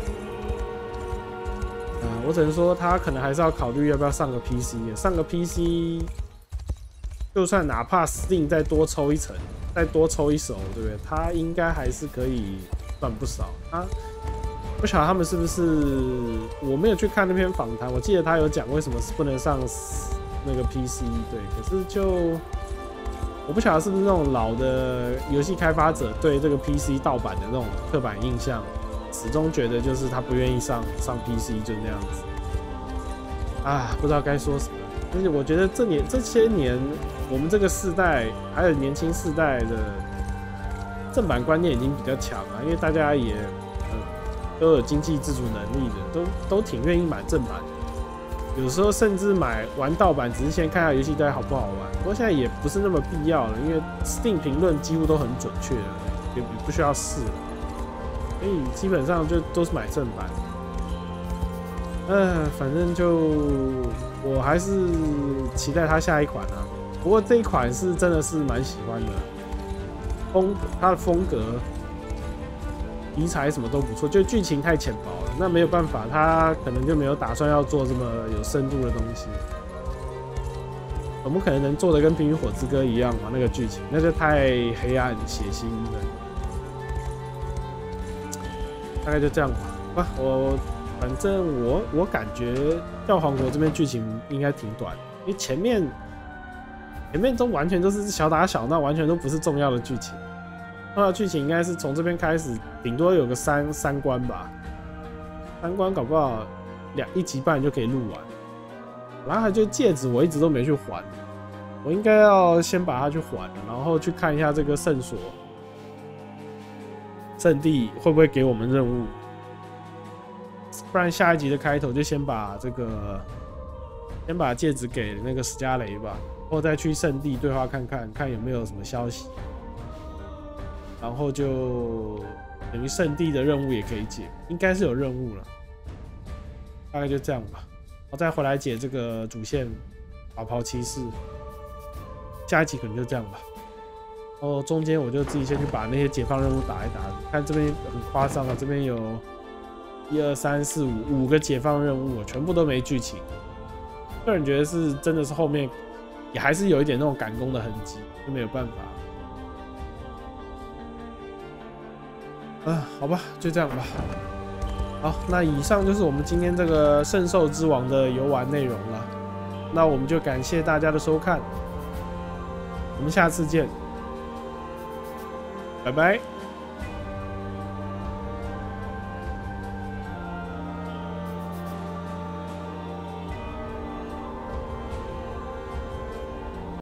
我只能说他可能还是要考虑要不要上个 PC， 上个 PC， 就算哪怕 Steam 再多抽一层，再多抽一手，对不对？他应该还是可以赚不少。不晓得他们是不是，我没有去看那篇访谈，我记得他有讲为什么是不能上那个 PC， 对，可是就。 我不晓得是不是那种老的游戏开发者对这个 PC 盗版的那种刻板印象，始终觉得就是他不愿意上 PC 就那样子。啊，不知道该说什么。但是我觉得这些年，我们这个世代还有年轻世代的正版观念已经比较强了，因为大家也都有经济自主能力的，都挺愿意买正版的。有时候甚至玩盗版，只是先看下游戏到底好不好玩。不过现在也不是那么必要了，因为 Steam 评论几乎都很准确了，也不需要试了，所以基本上就都是买正版。反正就我还是期待它下一款啊。不过这一款是真的是蛮喜欢的，它的风格、题材什么都不错，就剧情太浅薄了。那没有办法，他可能就没有打算要做这么有深度的东西。我们可能做的跟《冰与火之歌》一样嘛，那个剧情那就太黑暗血腥了。大概就这样吧。反正我感觉《教皇国》这边剧情应该挺短，因为前面都完全都是小打小闹，完全都不是重要的剧情。重要的剧情应该是从这边开始，顶多有个三关吧。3关搞不好1集半就可以录完，然后还就戒指我一直都没去还，我应该要先把它去还，然后去看一下这个圣地会不会给我们任务，不然下一集的开头就先把戒指给那个史嘉蕾吧，或再去圣地对话看有没有什么消息，然后就等于圣地的任务也可以解，应该是有任务了。大概就这样吧，我再回来解这个主线法袍骑士，下一集可能就这样吧。然后中间我就自己先去把那些解放任务打一打，看这边很夸张啊，这边有1、2、3、4、5个解放任务，全部都没剧情。个人觉得是真的是后面也还是有一点那种赶工的痕迹，就没有办法。好吧，就这样吧。好，那以上就是我们今天这个圣兽之王的游玩内容了。那我们就感谢大家的收看，我们下次见，拜拜。